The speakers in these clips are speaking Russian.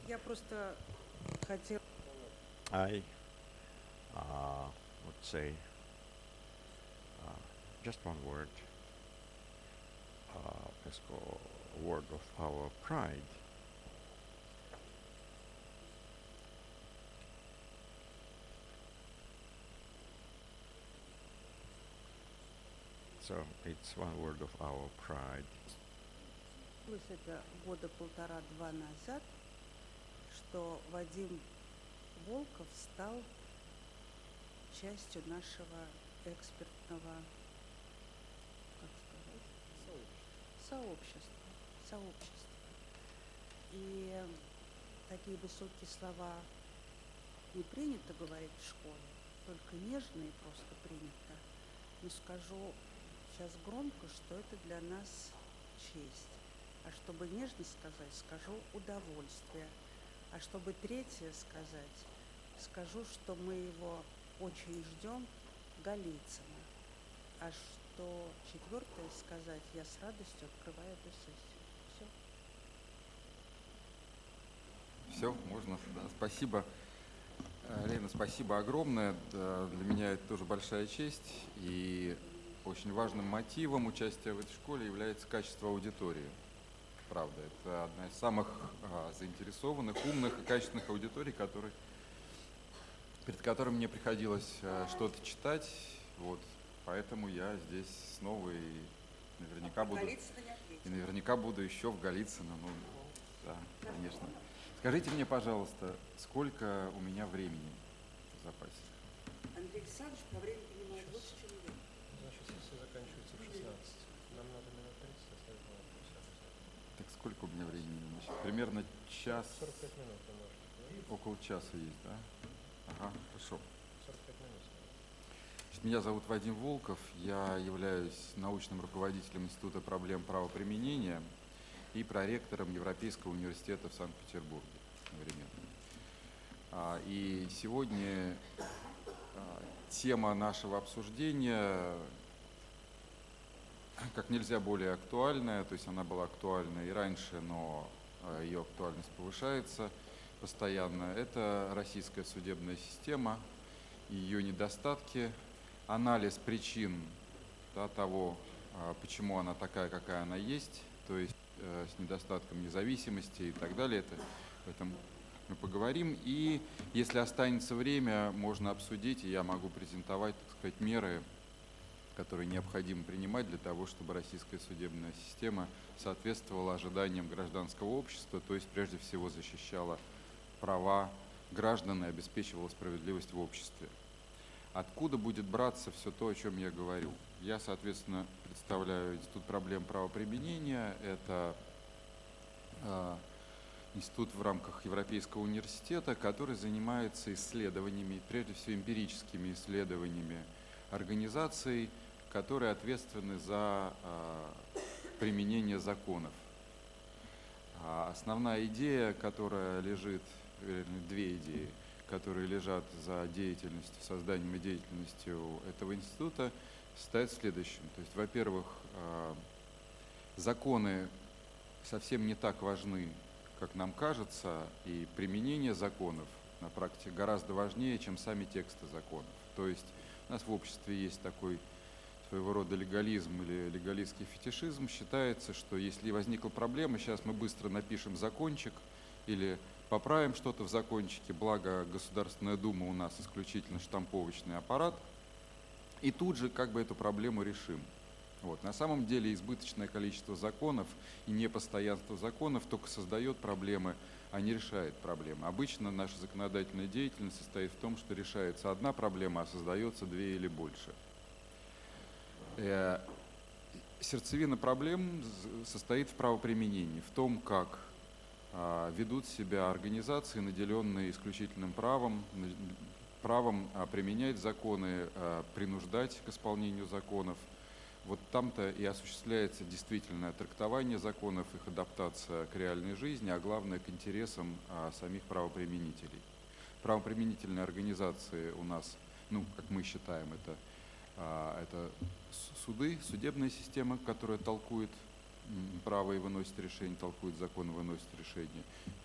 Я просто хотела... I would say just one word, let's go a word of our pride. So it's one word of our pride. Это года полтора-два назад, что Вадим Волков стал частью нашего экспертного, как сказать, сообщества. И такие высокие слова не принято говорить в школе, только нежные просто принято. Но скажу сейчас громко, что это для нас честь. А чтобы нежно сказать, скажу удовольствие. А чтобы третье сказать, скажу, что мы его очень ждем, Голицына. А что четвертое сказать, я с радостью открываю эту сессию. Все. Все, можно? Да, спасибо. Лена, спасибо огромное. Для меня это тоже большая честь. И очень важным мотивом участия в этой школе является качество аудитории. Правда, это одна из самых заинтересованных, умных и качественных аудиторий, перед которыми мне приходилось что-то читать. Вот, поэтому я здесь снова и наверняка буду еще в Голицыно. Ну, да, конечно. Скажите мне, пожалуйста, сколько у меня времени в запасе? Андрей Александрович по времени понимает лучше, чем я. Значит, сессия заканчивается в 16. Нам надо минут 30 оставить на вопрос. Так сколько у меня времени? Значит, примерно час. 45 минут вы можете. Да? Около часа есть, да? Ага, хорошо. 45 минут. Значит, меня зовут Вадим Волков. Я являюсь научным руководителем Института проблем правоприменения и проректором Европейского университета в Санкт-Петербурге одновременно. И сегодня тема нашего обсуждения как нельзя более актуальная, то есть она была актуальна и раньше, но ее актуальность повышается постоянно. Это российская судебная система, ее недостатки, анализ причин того, почему она такая, какая она есть, то есть с недостатком независимости и так далее. Об этом мы поговорим. И если останется время, можно обсудить, и я могу презентовать, так сказать, меры, которые необходимо принимать для того, чтобы российская судебная система соответствовала ожиданиям гражданского общества, то есть прежде всего защищала права граждан и обеспечивала справедливость в обществе. Откуда будет браться все то, о чем я говорю? Я, соответственно, представляю Институт проблем правоприменения. Это институт в рамках Европейского университета, который занимается исследованиями, прежде всего эмпирическими исследованиями организаций, которые ответственны за применение законов. Основная идея, которая лежит, вернее, две идеи, которые лежат за деятельностью, созданием и деятельностью этого института, состоят в следующем. То есть, во-первых, законы совсем не так важны, как нам кажется, и применение законов на практике гораздо важнее, чем сами тексты законов. То есть у нас в обществе есть такой своего рода легализм или легалистский фетишизм. Считается, что если возникла проблема, сейчас мы быстро напишем закончик или поправим что-то в закончике, благо Государственная Дума у нас исключительно штамповочный аппарат, и тут же как бы эту проблему решим. Вот. На самом деле избыточное количество законов и непостоянство законов только создает проблемы, а не решает проблемы. Обычно наша законодательная деятельность состоит в том, что решается одна проблема, а создается две или больше. Сердцевина проблем состоит в правоприменении, в том, как ведут себя организации, наделенные исключительным правом применять законы, принуждать к исполнению законов. Вот там-то и осуществляется действительное трактование законов, их адаптация к реальной жизни, а главное к интересам самих правоприменителей. Правоприменительные организации у нас, как мы считаем, это суды, судебная система, которая толкует право и выносит решение, толкует закон и выносит решение.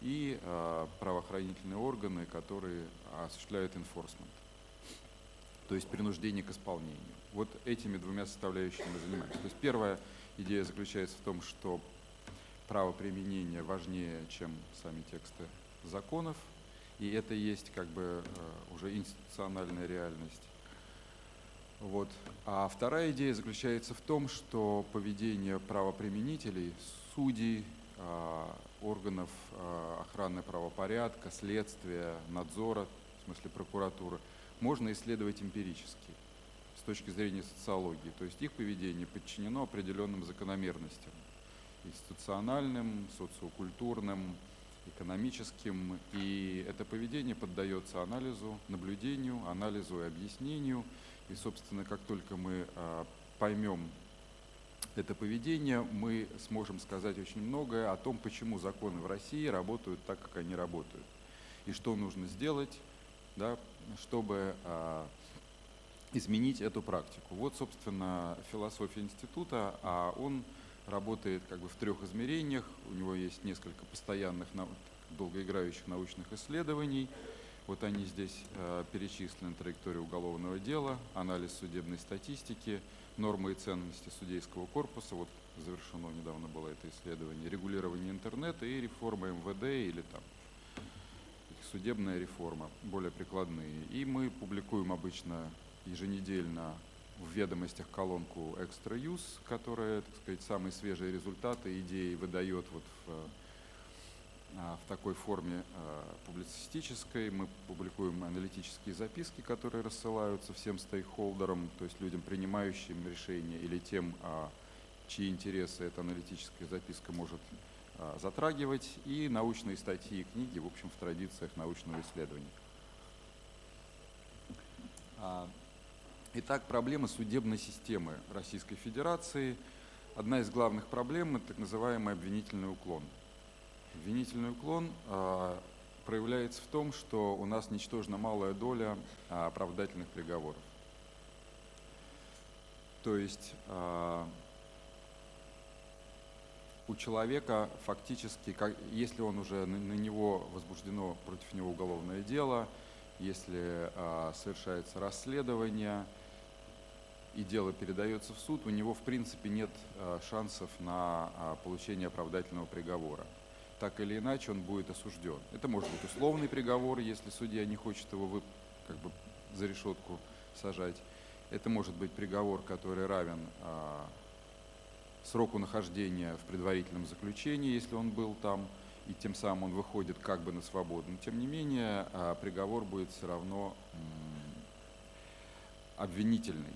и правоохранительные органы, которые осуществляют enforcement, то есть принуждение к исполнению. Вот этими двумя составляющими мы занимаемся. То есть первая идея заключается в том, что право применения важнее, чем сами тексты законов, и это есть как бы уже институциональная реальность. Вот. А вторая идея заключается в том, что поведение правоприменителей, судей, органов охраны правопорядка, следствия, надзора, в смысле прокуратуры, можно исследовать эмпирически, с точки зрения социологии. То есть их поведение подчинено определенным закономерностям, институциональным, социокультурным, экономическим. И это поведение поддается анализу, наблюдению, анализу и объяснению. И, собственно, как только мы поймем это поведение, мы сможем сказать очень многое о том, почему законы в России работают так, как они работают. И что нужно сделать, да, чтобы изменить эту практику. Вот, собственно, философия института, а он работает как бы в трех измерениях. У него есть несколько постоянных, долгоиграющих научных исследований. Вот они здесь перечислены: траектория уголовного дела, анализ судебной статистики, нормы и ценности судейского корпуса. Вот завершено недавно было это исследование. Регулирование интернета и реформа МВД или там судебная реформа, более прикладные. И мы публикуем обычно еженедельно в ведомостях колонку Extra Use, которая, так сказать, самые свежие результаты, идеи выдает вот в такой форме публицистической. Мы публикуем аналитические записки, которые рассылаются всем стейкхолдерам, то есть людям, принимающим решения, или тем, чьи интересы эта аналитическая записка может затрагивать, и научные статьи и книги, в общем, в традициях научного исследования. Итак, проблема судебной системы Российской Федерации. Одна из главных проблем – это так называемый обвинительный уклон. Обвинительный уклон проявляется в том, что у нас ничтожно малая доля оправдательных приговоров. То есть у человека фактически, если он уже на него возбуждено против него уголовное дело, если совершается расследование и дело передается в суд, у него в принципе нет шансов на получение оправдательного приговора. Так или иначе он будет осужден. Это может быть условный приговор, если судья не хочет его как бы за решетку сажать. Это может быть приговор, который равен сроку нахождения в предварительном заключении, если он был там, и тем самым он выходит как бы на свободу. Но тем не менее приговор будет все равно обвинительный.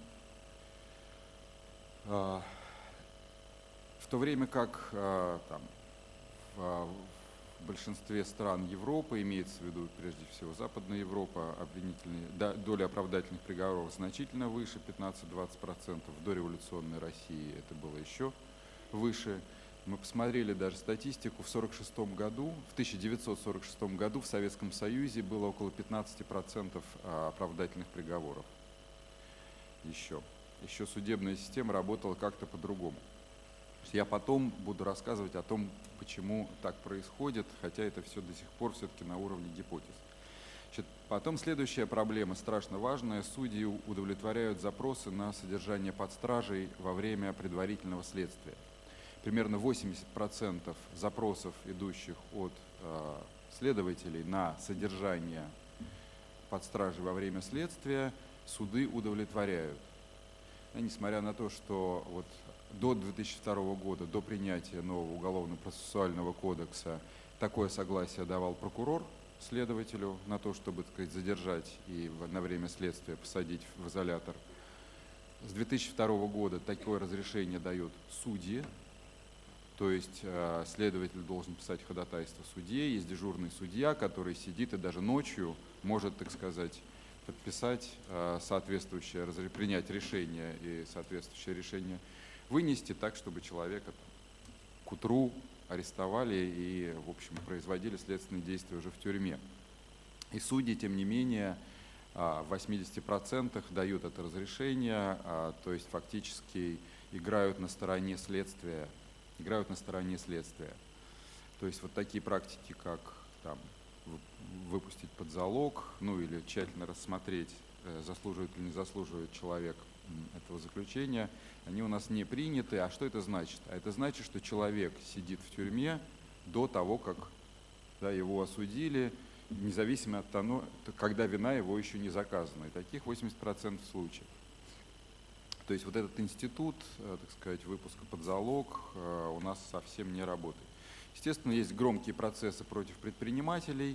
В то время как там, в большинстве стран Европы, имеется в виду прежде всего Западная Европа, доля оправдательных приговоров значительно выше, 15-20%. В дореволюционной России это было еще выше. Мы посмотрели даже статистику. В 1946 году в Советском Союзе было около 15% оправдательных приговоров. Еще судебная система работала как-то по-другому. Я потом буду рассказывать о том, почему так происходит, хотя это все до сих пор все-таки на уровне гипотез. Потом следующая проблема, страшно важная. Судьи удовлетворяют запросы на содержание под стражей во время предварительного следствия. Примерно 80% запросов, идущих от следователей на содержание под стражей во время следствия, суды удовлетворяют. И несмотря на то, что вот до 2002 года, до принятия нового уголовно-процессуального кодекса, такое согласие давал прокурор следователю на то, чтобы, так сказать, задержать и на время следствия посадить в изолятор. С 2002 года такое разрешение дает судьи, то есть следователь должен писать ходатайство судье, есть дежурный судья, который сидит и даже ночью может, так сказать, подписать соответствующее, принять решение и соответствующее решение вынести так, чтобы человека к утру арестовали и, в общем, производили следственные действия уже в тюрьме. И судьи, тем не менее, в 80% дают это разрешение, то есть фактически играют на стороне следствия. То есть вот такие практики, как там, выпустить под залог, ну или тщательно рассмотреть, заслуживает или не заслуживает человек этого заключения, они у нас не приняты. А что это значит? А это значит, что человек сидит в тюрьме до того, как его осудили, независимо от того, когда вина его еще не заказана. И таких 80% случаев. То есть вот этот институт, так сказать, выпуска под залог у нас совсем не работает. Естественно, есть громкие процессы против предпринимателей.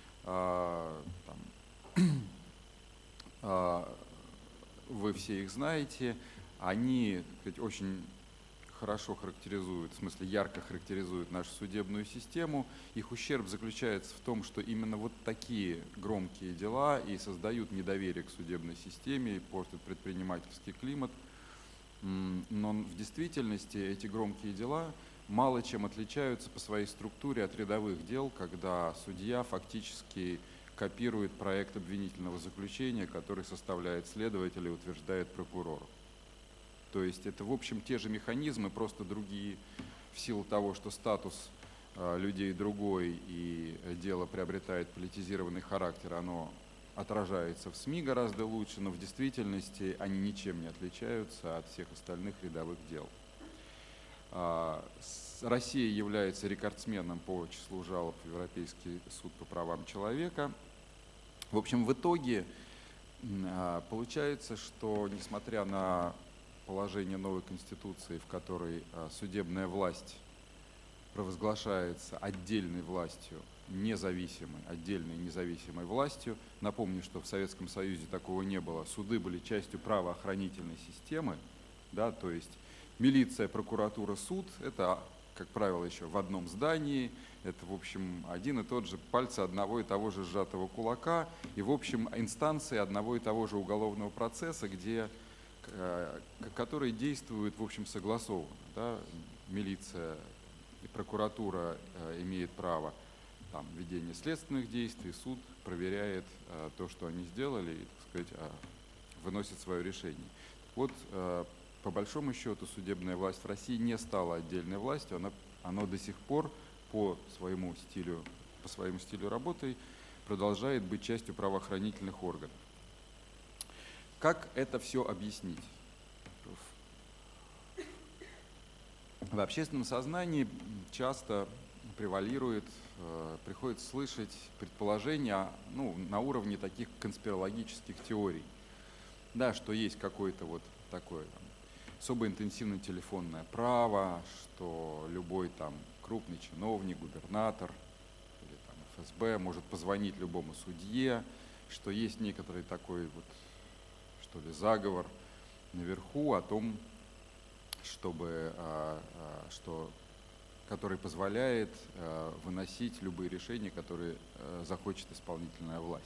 Вы все их знаете. Они, так сказать, очень хорошо характеризуют, в смысле ярко характеризуют нашу судебную систему. Их ущерб заключается в том, что именно вот такие громкие дела и создают недоверие к судебной системе, и портят предпринимательский климат. Но в действительности эти громкие дела мало чем отличаются по своей структуре от рядовых дел, когда судья фактически копирует проект обвинительного заключения, который составляет следователь и утверждает прокурор. То есть это, в общем, те же механизмы, просто другие, в силу того, что статус людей другой и дело приобретает политизированный характер, оно отражается в СМИ гораздо лучше, но в действительности они ничем не отличаются от всех остальных рядовых дел. Россия является рекордсменом по числу жалоб в Европейский суд по правам человека. В общем, в итоге получается, что несмотря на положение новой Конституции, в которой судебная власть провозглашается отдельной властью, независимой, отдельной независимой властью. Напомню, что в Советском Союзе такого не было. Суды были частью правоохранительной системы, да, то есть милиция, прокуратура, суд – это, как правило, еще в одном здании, это, в общем, один и тот же пальцы одного и того же сжатого кулака, и, в общем, инстанции одного и того же уголовного процесса, которые действуют, в общем, согласованно. Да? Милиция и прокуратура имеют право ведения следственных действий, суд проверяет то, что они сделали, и, так сказать, выносит свое решение. Вот, по большому счету, судебная власть в России не стала отдельной властью, она до сих пор по своему стилю работы продолжает быть частью правоохранительных органов. Как это все объяснить? В общественном сознании часто превалирует, приходится слышать предположения на уровне таких конспирологических теорий. Да, что есть какое-то вот такое особо интенсивное телефонное право, что любой крупный чиновник, губернатор или ФСБ может позвонить любому судье, что есть некоторый такой заговор наверху о том, который позволяет выносить любые решения, которые захочет исполнительная власть.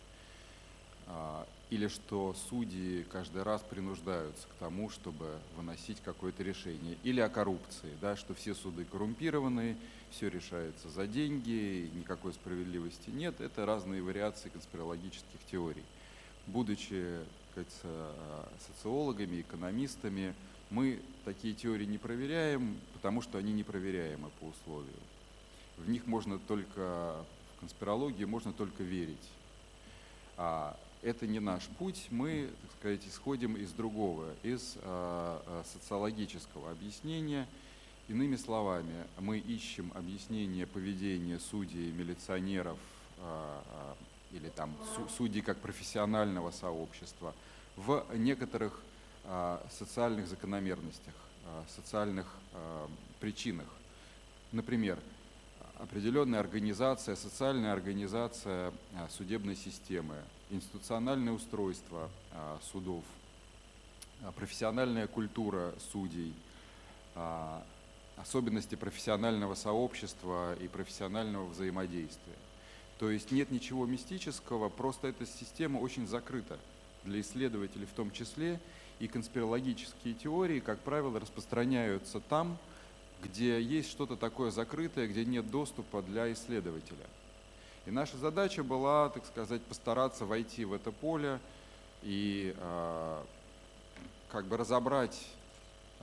Или что судьи каждый раз принуждаются к тому, чтобы выносить какое-то решение. Или о коррупции, да, что все суды коррумпированные, все решается за деньги, никакой справедливости нет. Это разные вариации конспирологических теорий. Будучи социологами, экономистами, мы такие теории не проверяем, потому что они непроверяемы по условию. В них в конспирологии можно только верить. Это не наш путь, мы, так сказать, исходим из другого, из социологического объяснения. Иными словами, мы ищем объяснение поведения судей, милиционеров или судей как профессионального сообщества в некоторых социальных закономерностях, социальных причинах. Например, определенная организация, социальная организация судебной системы, институциональное устройство судов, профессиональная культура судей, особенности профессионального сообщества и профессионального взаимодействия. То есть нет ничего мистического, просто эта система очень закрыта для исследователей в том числе, и конспирологические теории, как правило, распространяются там, где есть что-то такое закрытое, где нет доступа для исследователя. И наша задача была, так сказать, постараться войти в это поле и разобрать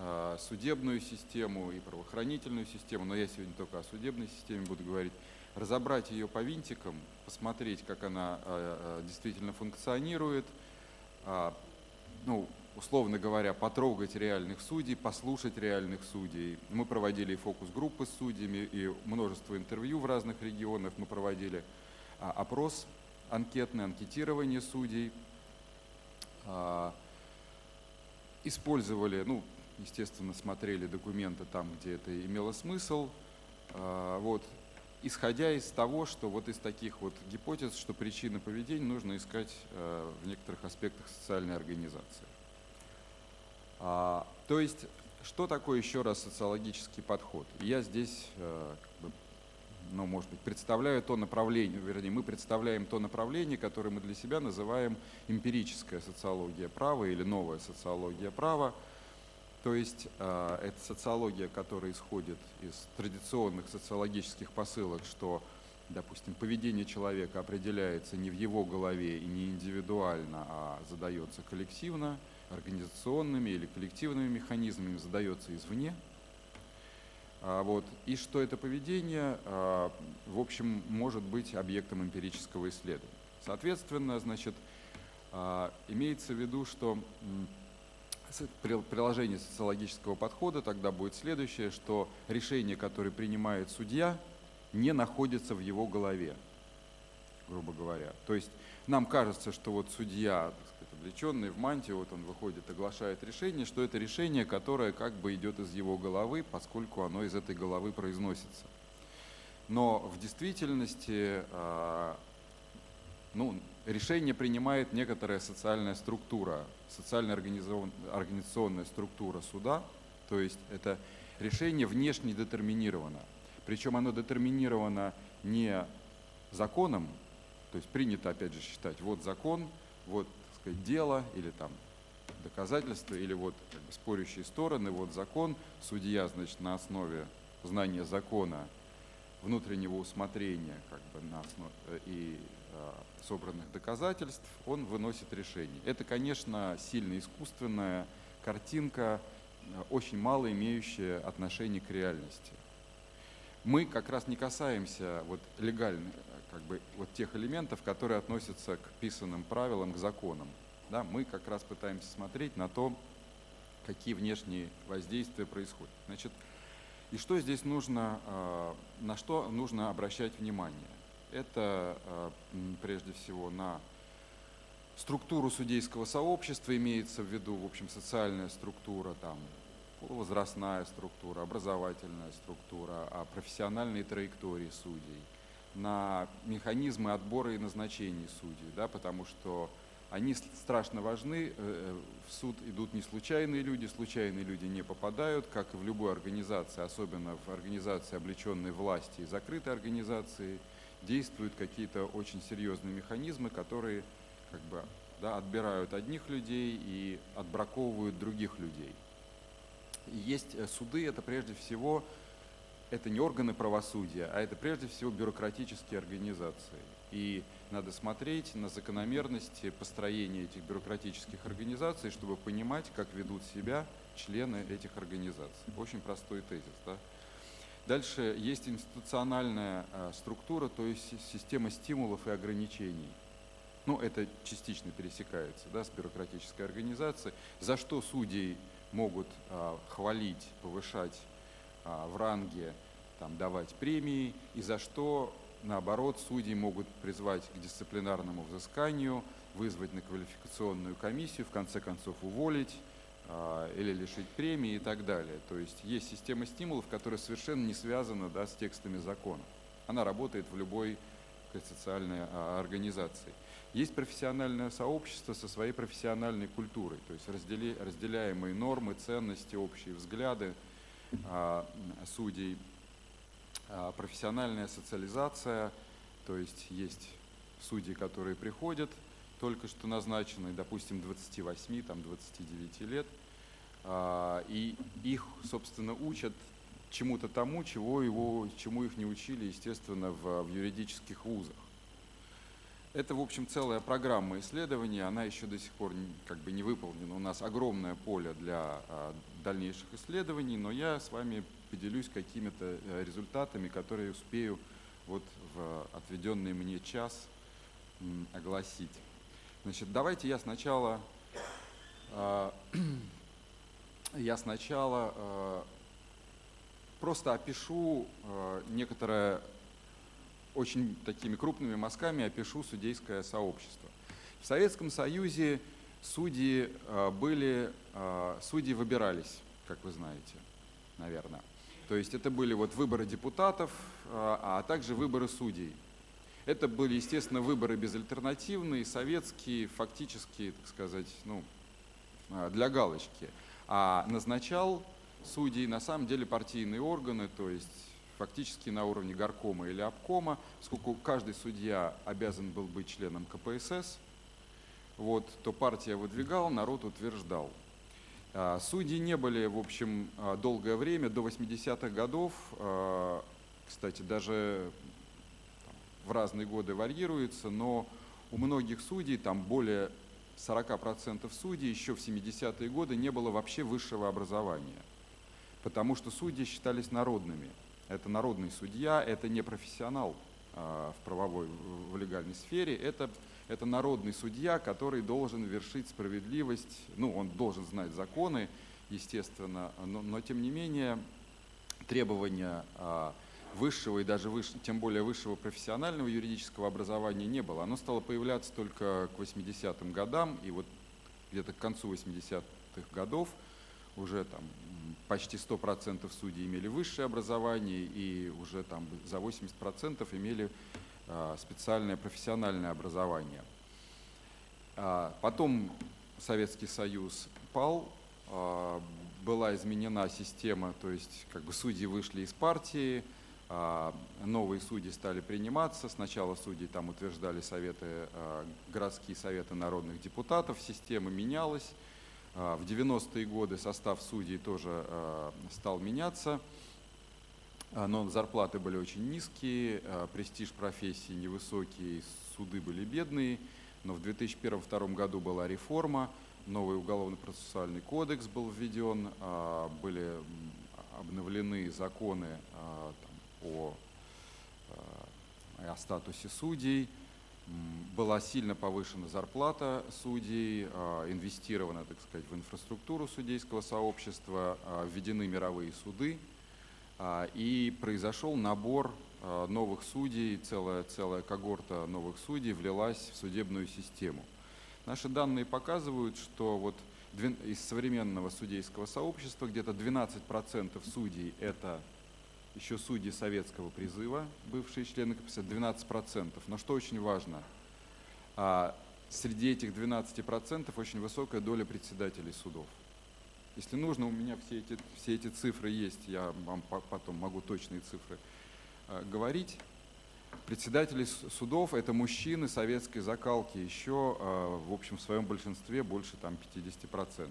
судебную систему и правоохранительную систему, но я сегодня только о судебной системе буду говорить, разобрать ее по винтикам, посмотреть, как она действительно функционирует, ну, условно говоря, потрогать реальных судей, послушать реальных судей. Мы проводили и фокус-группы с судьями, и множество интервью в разных регионах. Мы проводили опрос анкетное, анкетирование судей. Использовали, ну, естественно, смотрели документы там, где это имело смысл. Вот. Исходя из того, что вот из таких вот гипотез, что причины поведения нужно искать в некоторых аспектах социальной организации. То есть, что такое еще раз социологический подход? Я здесь, ну, может быть, представляю то направление, вернее, мы представляем то направление, которое мы для себя называем эмпирическая социология права или новая социология права. То есть это социология, которая исходит из традиционных социологических посылок, что, допустим, поведение человека определяется не в его голове и не индивидуально, а задается коллективно, организационными или коллективными механизмами, задается извне. Вот. И что это поведение, в общем, может быть объектом эмпирического исследования. Соответственно, значит, имеется в виду, что приложение социологического подхода тогда будет следующее, что решение, которое принимает судья, не находится в его голове, грубо говоря. То есть нам кажется, что вот судья, так сказать, облеченный в мантию, вот он выходит, оглашает решение, что это решение, которое как бы идет из его головы, поскольку оно из этой головы произносится. Но в действительности, ну, решение принимает некоторая социальная структура, социальная организационная структура суда, то есть это решение внешне детерминировано. Причем оно детерминировано не законом, то есть принято, опять же, считать, вот закон, вот, так сказать, дело или там доказательства, или вот как бы спорящие стороны, вот закон, судья, значит, на основе знания закона, внутреннего усмотрения как бы на основе и собранных доказательств, он выносит решение. Это, конечно, сильно искусственная картинка, очень мало имеющая отношение к реальности. Мы как раз не касаемся вот легальных, как бы, вот тех элементов, которые относятся к писанным правилам, к законам. Да? Мы как раз пытаемся смотреть на то, какие внешние воздействия происходят. Значит, и что здесь нужно, на что нужно обращать внимание? Это прежде всего на структуру судейского сообщества, имеется в виду, в общем, социальная структура, там, возрастная структура, образовательная структура, профессиональные траектории судей, на механизмы отбора и назначения судей, да, потому что они страшно важны, в суд идут не случайные люди не попадают, как и в любой организации, особенно в организации, облеченной власти и закрытой организации, действуют какие-то очень серьезные механизмы, которые как бы, да, отбирают одних людей и отбраковывают других людей. И есть суды, это прежде всего, это не органы правосудия, а это прежде всего бюрократические организации. И надо смотреть на закономерности построения этих бюрократических организаций, чтобы понимать, как ведут себя члены этих организаций. Очень простой тезис. Да? Дальше есть институциональная структура, то есть система стимулов и ограничений. Ну, это частично пересекается, да, с бюрократической организацией. За что судей могут хвалить, повышать в ранге, там, давать премии, и за что, наоборот, судьи могут призвать к дисциплинарному взысканию, вызвать на квалификационную комиссию, в конце концов уволить или лишить премии и так далее. То есть есть система стимулов, которая совершенно не связана, да, с текстами закона. Она работает в любой социальной организации. Есть профессиональное сообщество со своей профессиональной культурой, то есть разделяемые нормы, ценности, общие взгляды судей, профессиональная социализация, то есть есть судьи, которые приходят, только что назначенные, допустим, 28, там, 29 лет, и их, собственно, учат чему-то тому, чему их не учили, естественно, в юридических вузах. Это, в общем, целая программа исследований, она еще до сих пор как бы не выполнена. У нас огромное поле для дальнейших исследований, но я с вами поделюсь какими-то результатами, которые успею вот в отведенный мне час огласить. Значит, давайте я сначала просто опишу некоторое, очень такими крупными мазками опишу судейское сообщество. В Советском Союзе судьи выбирались, как вы знаете, наверное. То есть это были вот выборы депутатов, а также выборы судей. Это были, естественно, выборы безальтернативные, советские, фактически, так сказать, для галочки. А назначал судей на самом деле партийные органы, то есть фактически на уровне горкома или обкома, поскольку каждый судья обязан был быть членом КПСС, вот, то партия выдвигала, народ утверждал. Судьи не были, в общем, долгое время, до 80-х годов, кстати, даже в разные годы варьируется, но у многих судей, там более 40% судей, еще в 70-е годы не было вообще высшего образования, потому что судьи считались народными. Это народный судья, это не профессионал в правовой, в легальной сфере, это народный судья, который должен вершить справедливость, он должен знать законы, естественно, но тем не менее требования высшего и даже тем более высшего профессионального юридического образования не было. Оно стало появляться только к 80-м годам, и вот где-то к концу 80-х годов уже там почти 100% судей имели высшее образование, и уже там за 80% имели специальное профессиональное образование. Потом Советский Союз пал, была изменена система, то есть как бы судьи вышли из партии, новые судьи стали приниматься. Сначала судьи там утверждали советы, городские советы народных депутатов, система менялась. В 90-е годы состав судей тоже стал меняться, но зарплаты были очень низкие, престиж профессии невысокий, суды были бедные. Но в 2001-2002 году была реформа, новый уголовно-процессуальный кодекс был введен, были обновлены законы о статусе судей, была сильно повышена зарплата судей, инвестировано, так сказать, в инфраструктуру судейского сообщества, введены мировые суды, и произошел набор новых судей, целая когорта новых судей влилась в судебную систему. Наши данные показывают, что вот из современного судейского сообщества где-то 12% судей – это еще судьи советского призыва, бывшие члены КПСС, 12%. Но что очень важно, среди этих 12% очень высокая доля председателей судов. Если нужно, у меня все эти цифры есть, я вам потом могу точные цифры говорить. Председатели судов – это мужчины советской закалки, еще, в общем, в своем большинстве больше там 50%.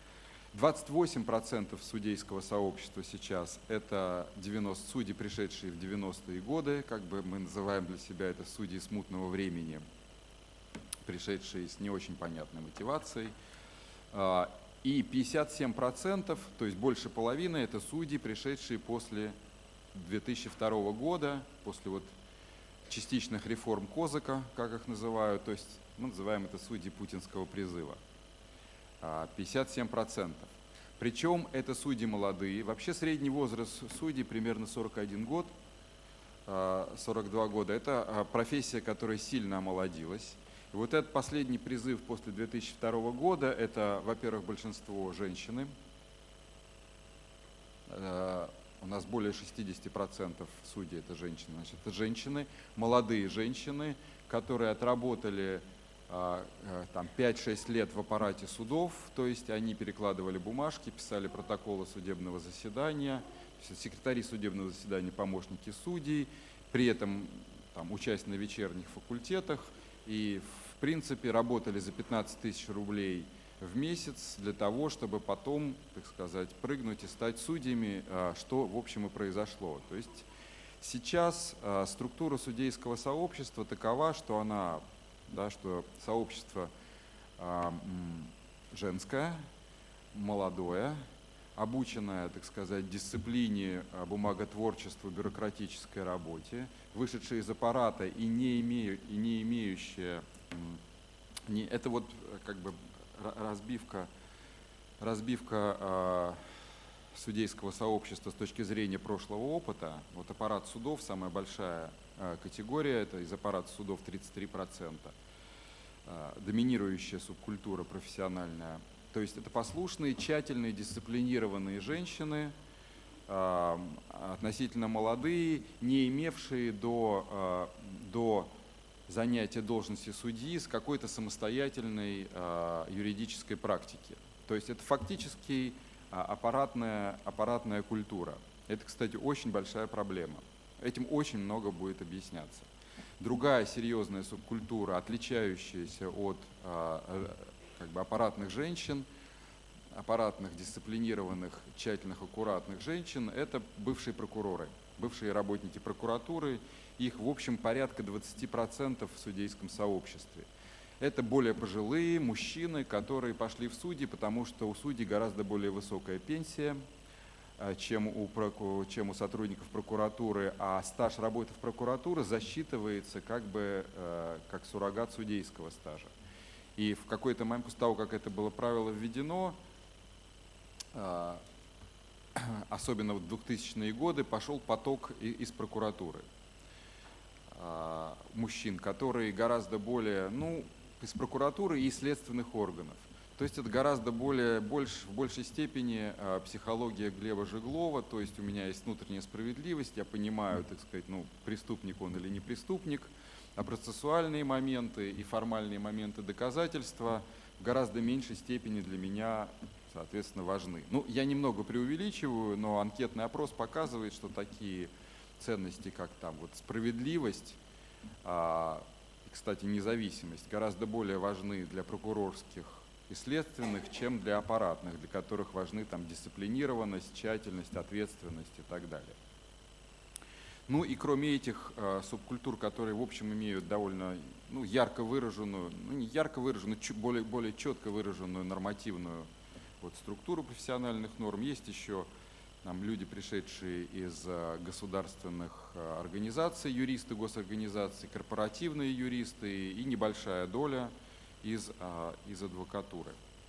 28% судейского сообщества сейчас – это судьи, пришедшие в 90-е годы, как бы мы называем для себя это судьи смутного времени, пришедшие с не очень понятной мотивацией. И 57%, то есть больше половины – это судьи, пришедшие после 2002 года, после вот частичных реформ Козыка, как их называют, то есть мы называем это судьи путинского призыва. 57%. Причем это судьи молодые. Вообще средний возраст судей примерно 41 год, 42 года. Это профессия, которая сильно омолодилась. И вот этот последний призыв после 2002 года, это, во-первых, большинство женщины. У нас более 60% судей это женщины. Значит, это женщины, молодые женщины, которые отработали там 5-6 лет в аппарате судов, то есть они перекладывали бумажки, писали протоколы судебного заседания, секретари судебного заседания, помощники судей, при этом там, учась на вечерних факультетах и в принципе работали за 15 тысяч рублей в месяц для того, чтобы потом, так сказать, прыгнуть и стать судьями, что в общем и произошло. То есть сейчас структура судейского сообщества такова, что она да, что сообщество женское, молодое, обученное, так сказать, дисциплине, бумаготворчеству, бюрократической работе, вышедшее из аппарата и не имеющее, это вот как бы разбивка судейского сообщества с точки зрения прошлого опыта. Вот аппарат судов, самая большая категория, это из аппарата судов 33%, доминирующая субкультура профессиональная. То есть это послушные, тщательные, дисциплинированные женщины, относительно молодые, не имевшие до занятия должности судьи с какой-то самостоятельной юридической практики. То есть это фактически аппаратная культура. Это, кстати, очень большая проблема. Этим очень много будет объясняться. Другая серьезная субкультура, отличающаяся от как бы аппаратных женщин, аппаратных, дисциплинированных, тщательных, аккуратных женщин, это бывшие прокуроры, бывшие работники прокуратуры. Их, в общем, порядка 20% в судейском сообществе. Это более пожилые мужчины, которые пошли в судьи, потому что у судей гораздо более высокая пенсия, чем у сотрудников прокуратуры, а стаж работы в прокуратуре засчитывается как бы как суррогат судейского стажа. И в какой-то момент, после того, как это было правило введено, особенно в 2000-е годы, пошел поток из прокуратуры мужчин, которые гораздо более, из прокуратуры и следственных органов. То есть это гораздо в большей степени психология Глеба Жеглова, то есть у меня есть внутренняя справедливость, я понимаю, так сказать, преступник он или не преступник, а процессуальные моменты и формальные моменты доказательства в гораздо меньшей степени для меня, соответственно, важны. Я немного преувеличиваю, но анкетный опрос показывает, что такие ценности, как там вот справедливость, кстати, независимость, гораздо более важны для прокурорских и следственных, чем для аппаратных, для которых важны там дисциплинированность, тщательность, ответственность и так далее. И кроме этих субкультур, которые, в общем, имеют довольно ярко выраженную, не ярко выраженную, более четко выраженную нормативную структуру профессиональных норм, есть еще люди, пришедшие из государственных организаций, юристы госорганизаций, корпоративные юристы и небольшая доля из адвокатуры.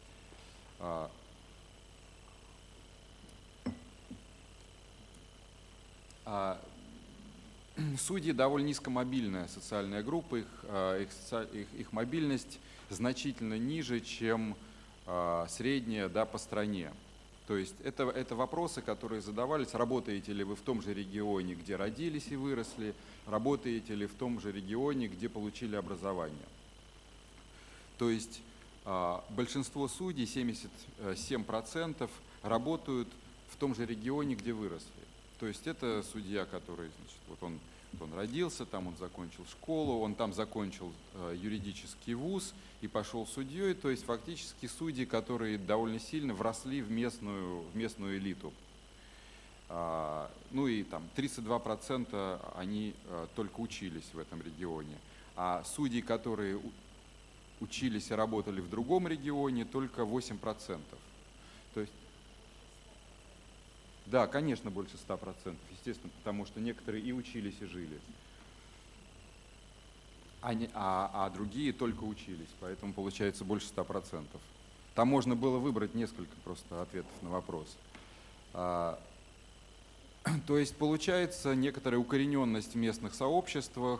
Судьи довольно низкомобильная социальная группа, их мобильность значительно ниже, чем средняя по стране. То есть это вопросы, которые задавались: работаете ли вы в том же регионе, где родились и выросли, работаете ли в том же регионе, где получили образование. То есть большинство судей, 77%, работают в том же регионе, где выросли. То есть это судья, который, он родился, там он закончил школу, он там закончил юридический вуз и пошел судьей. То есть фактически судьи, которые довольно сильно вросли в местную элиту. И там 32% они только учились в этом регионе. А судьи, которые учились и работали в другом регионе, только 8%. То есть, да, конечно, больше 100%, естественно, потому что некоторые и учились, и жили, а другие только учились, поэтому получается больше 100%. Там можно было выбрать несколько просто ответов на вопрос. То есть получается некоторая укорененность в местных сообществах,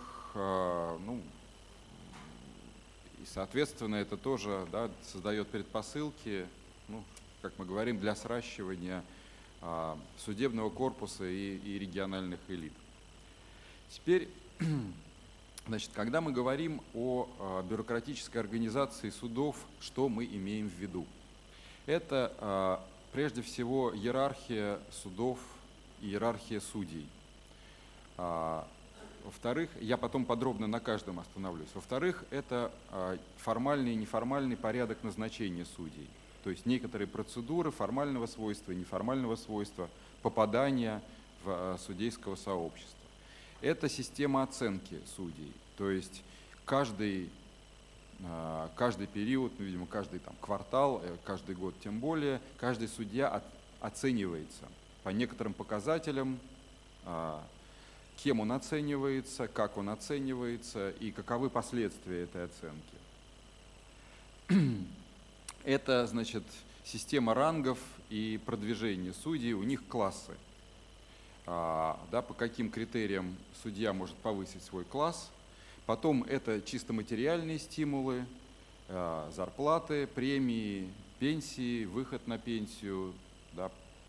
и, соответственно, это тоже создает предпосылки, как мы говорим, для сращивания судебного корпуса и региональных элит. Теперь, когда мы говорим о бюрократической организации судов, что мы имеем в виду? Это прежде всего иерархия судов и иерархия судей. Во-вторых, я потом подробно на каждом остановлюсь. Во-вторых, это формальный и неформальный порядок назначения судей. То есть некоторые процедуры формального свойства и неформального свойства попадания в судейского сообщества. Это система оценки судей. То есть каждый каждый период, ну, видимо, каждый там квартал, каждый год тем более, каждый судья оценивается по некоторым показателям, кем он оценивается, как он оценивается и каковы последствия этой оценки. Это, значит, система рангов и продвижения судей, у них классы. Да, по каким критериям судья может повысить свой класс. Потом это чисто материальные стимулы, зарплаты, премии, пенсии, выход на пенсию. Да.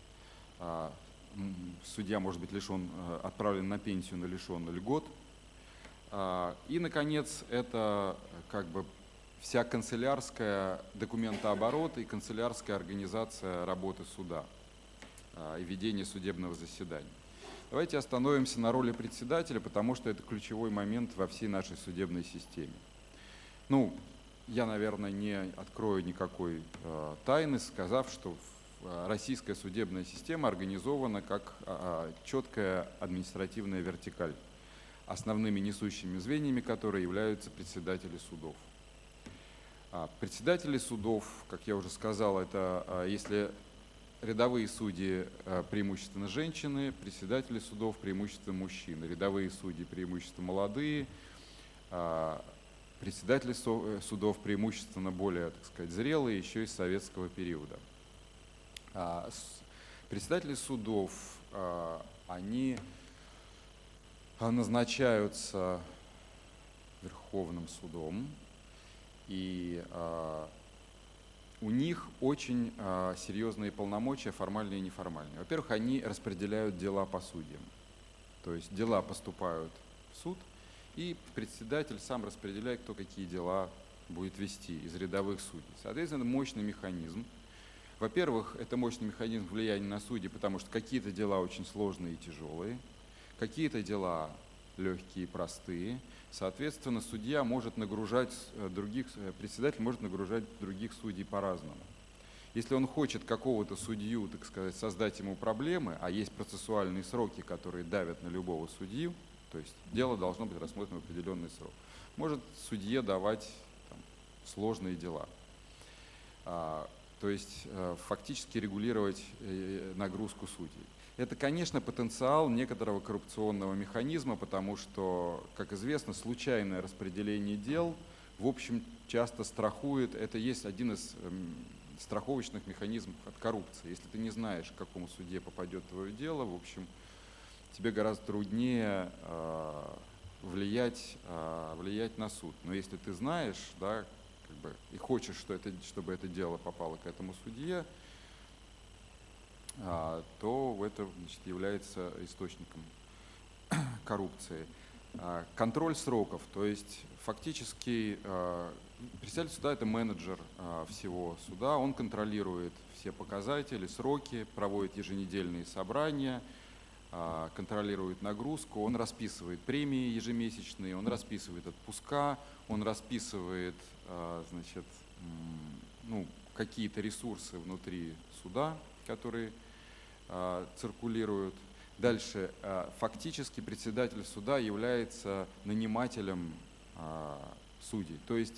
Судья может быть отправлен на пенсию, но лишен льгот. И, наконец, это как бы вся канцелярская документооборот и канцелярская организация работы суда и ведение судебного заседания. Давайте остановимся на роли председателя, потому что это ключевой момент во всей нашей судебной системе. Ну, я, наверное, не открою никакой тайны, сказав, что российская судебная система организована как четкая административная вертикаль, основными несущими звеньями которой являются председатели судов. Председатели судов, как я уже сказал, это если рядовые судьи преимущественно женщины, председатели судов преимущественно мужчины, рядовые судьи преимущественно молодые, председатели судов преимущественно более, так сказать, зрелые, еще из советского периода. Председатели судов, они назначаются Верховным судом, и у них очень серьезные полномочия, формальные и неформальные. Во-первых, они распределяют дела по судьям. То есть дела поступают в суд, и председатель сам распределяет, кто какие дела будет вести из рядовых судей. Соответственно, это мощный механизм. Во-первых, это мощный механизм влияния на судей, потому что какие-то дела очень сложные и тяжелые, какие-то дела легкие и простые. Соответственно, судья может нагружать председатель может нагружать других судей по-разному. Если он хочет какого-то судью, так сказать, создать ему проблемы, а есть процессуальные сроки, которые давят на любого судью, то есть дело должно быть рассмотрено в определенный срок, может судье давать там сложные дела. То есть фактически регулировать нагрузку судей. Это, конечно, потенциал некоторого коррупционного механизма, потому что, как известно, случайное распределение дел, в общем, часто страхует, это есть один из страховочных механизмов от коррупции. Если ты не знаешь, к какому судье попадет твое дело, в общем, тебе гораздо труднее влиять на суд. Но если ты знаешь, да, как бы, и хочешь, чтобы это дело попало к этому судье, то это, значит, является источником коррупции. Контроль сроков, то есть фактически председатель суда – это менеджер всего суда, он контролирует все показатели, сроки, проводит еженедельные собрания, контролирует нагрузку, он расписывает премии ежемесячные, он расписывает отпуска, он расписывает, значит, ну, какие-то ресурсы внутри суда, которые циркулируют. Дальше, фактически председатель суда является нанимателем судей. То есть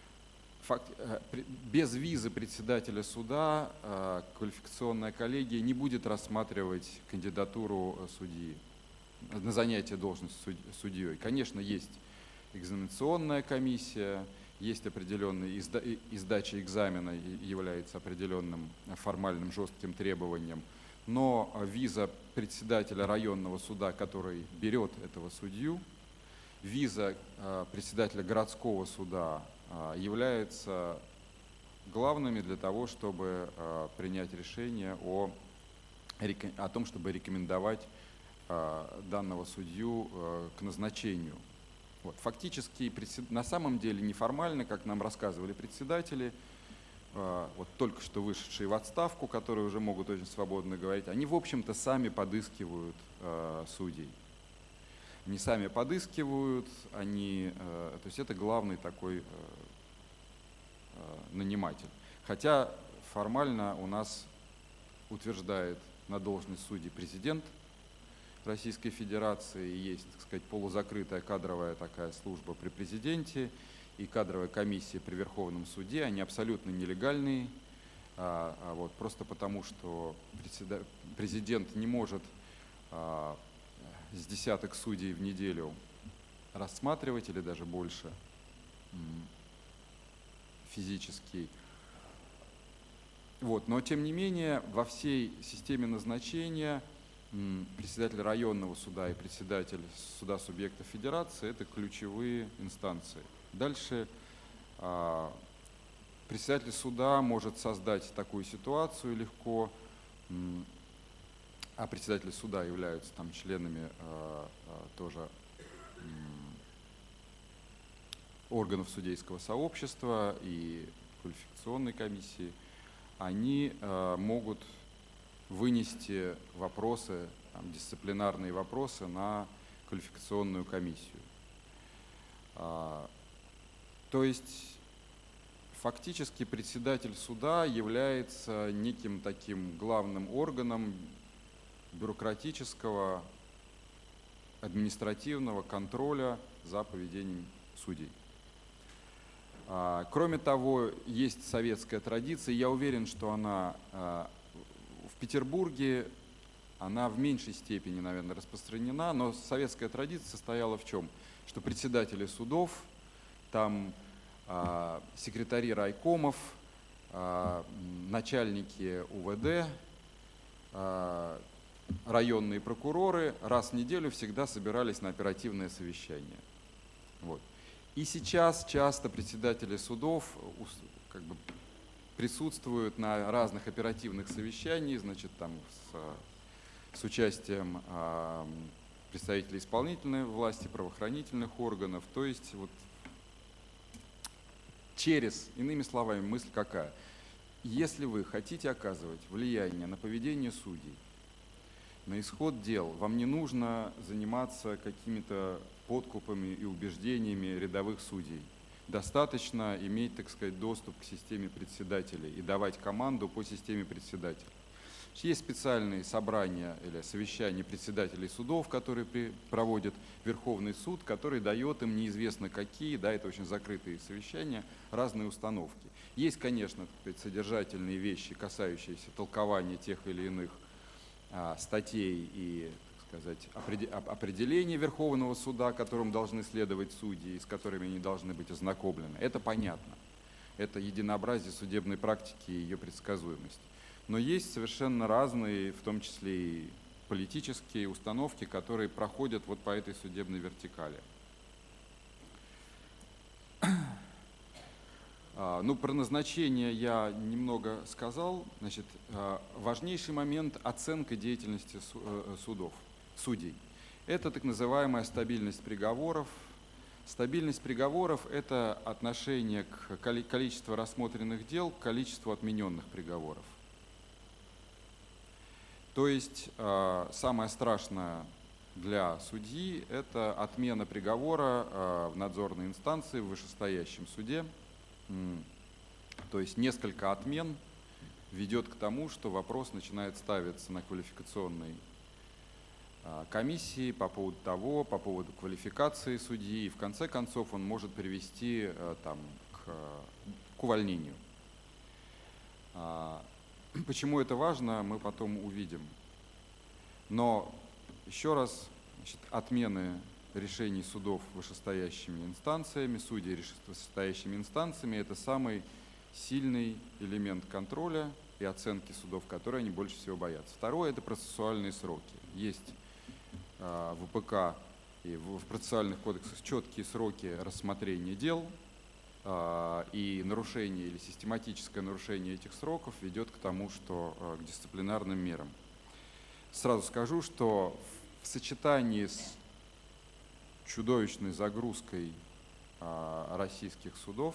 без визы председателя суда квалификационная коллегия не будет рассматривать кандидатуру судьи на занятие должности судьей. Конечно, есть экзаменационная комиссия, есть определенная сдача экзамена, является определенным формальным жестким требованием, но виза председателя районного суда, который берет этого судью, виза председателя городского суда являются главными для того, чтобы принять решение о том, чтобы рекомендовать данного судью к назначению. Вот. Фактически, на самом деле, неформально, как нам рассказывали председатели, вот только что вышедшие в отставку, которые уже могут очень свободно говорить, они, в общем-то, сами подыскивают судей. Они сами подыскивают, то есть это главный такой наниматель. Хотя формально у нас утверждает на должность судей президент Российской Федерации, есть, так сказать, полузакрытая кадровая такая служба при президенте, и кадровая комиссия при Верховном суде, они абсолютно нелегальные, вот, просто потому, что президент не может с десяток судей в неделю рассматривать или даже больше физически. Вот, но тем не менее во всей системе назначения председатель районного суда и председатель суда субъекта федерации – это ключевые инстанции. Дальше председатель суда может создать такую ситуацию легко, а председатели суда являются там членами тоже органов судейского сообщества и квалификационной комиссии. Они могут вынести вопросы, там, дисциплинарные вопросы на квалификационную комиссию. То есть фактически председатель суда является неким таким главным органом бюрократического, административного контроля за поведением судей. Кроме того, есть советская традиция, я уверен, что она в Петербурге, она в меньшей степени, наверное, распространена, но советская традиция состояла в чем? Что председатели судов, там секретари райкомов, начальники УВД, районные прокуроры раз в неделю всегда собирались на оперативное совещание. Вот. И сейчас часто председатели судов как бы присутствуют на разных оперативных совещаниях, значит, там с участием представителей исполнительной власти, правоохранительных органов. То есть вот иными словами, мысль какая? Если вы хотите оказывать влияние на поведение судей, на исход дел, вам не нужно заниматься какими-то подкупами и убеждениями рядовых судей. Достаточно иметь, так сказать, доступ к системе председателей и давать команду по системе председателей. Есть специальные собрания или совещания председателей судов, которые проводит Верховный суд, который дает им неизвестно какие, да, это очень закрытые совещания, разные установки. Есть, конечно, так сказать, содержательные вещи, касающиеся толкования тех или иных статей и, так сказать, определений Верховного суда, которым должны следовать судьи, с которыми они должны быть ознакомлены. Это понятно. Это единообразие судебной практики и ее предсказуемость. Но есть совершенно разные, в том числе и политические установки, которые проходят вот по этой судебной вертикали. Ну, про назначение я немного сказал. Значит, важнейший момент – оценка деятельности судей. Это так называемая стабильность приговоров. Стабильность приговоров – это отношение к количеству рассмотренных дел к количеству отмененных приговоров. То есть самое страшное для судьи – это отмена приговора в надзорной инстанции, в вышестоящем суде. То есть несколько отмен ведет к тому, что вопрос начинает ставиться на квалификационной комиссии по поводу квалификации судьи, и в конце концов он может привести там, к увольнению. Почему это важно, мы потом увидим. Но еще раз, значит, отмены решений судов вышестоящими инстанциями, судей вышестоящими инстанциями – это самый сильный элемент контроля и оценки судов, которые они больше всего боятся. Второе – это процессуальные сроки. Есть в ВПК и в процессуальных кодексах четкие сроки рассмотрения дел, и нарушение или систематическое нарушение этих сроков ведет к тому, что к дисциплинарным мерам. Сразу скажу, что в сочетании с чудовищной загрузкой российских судов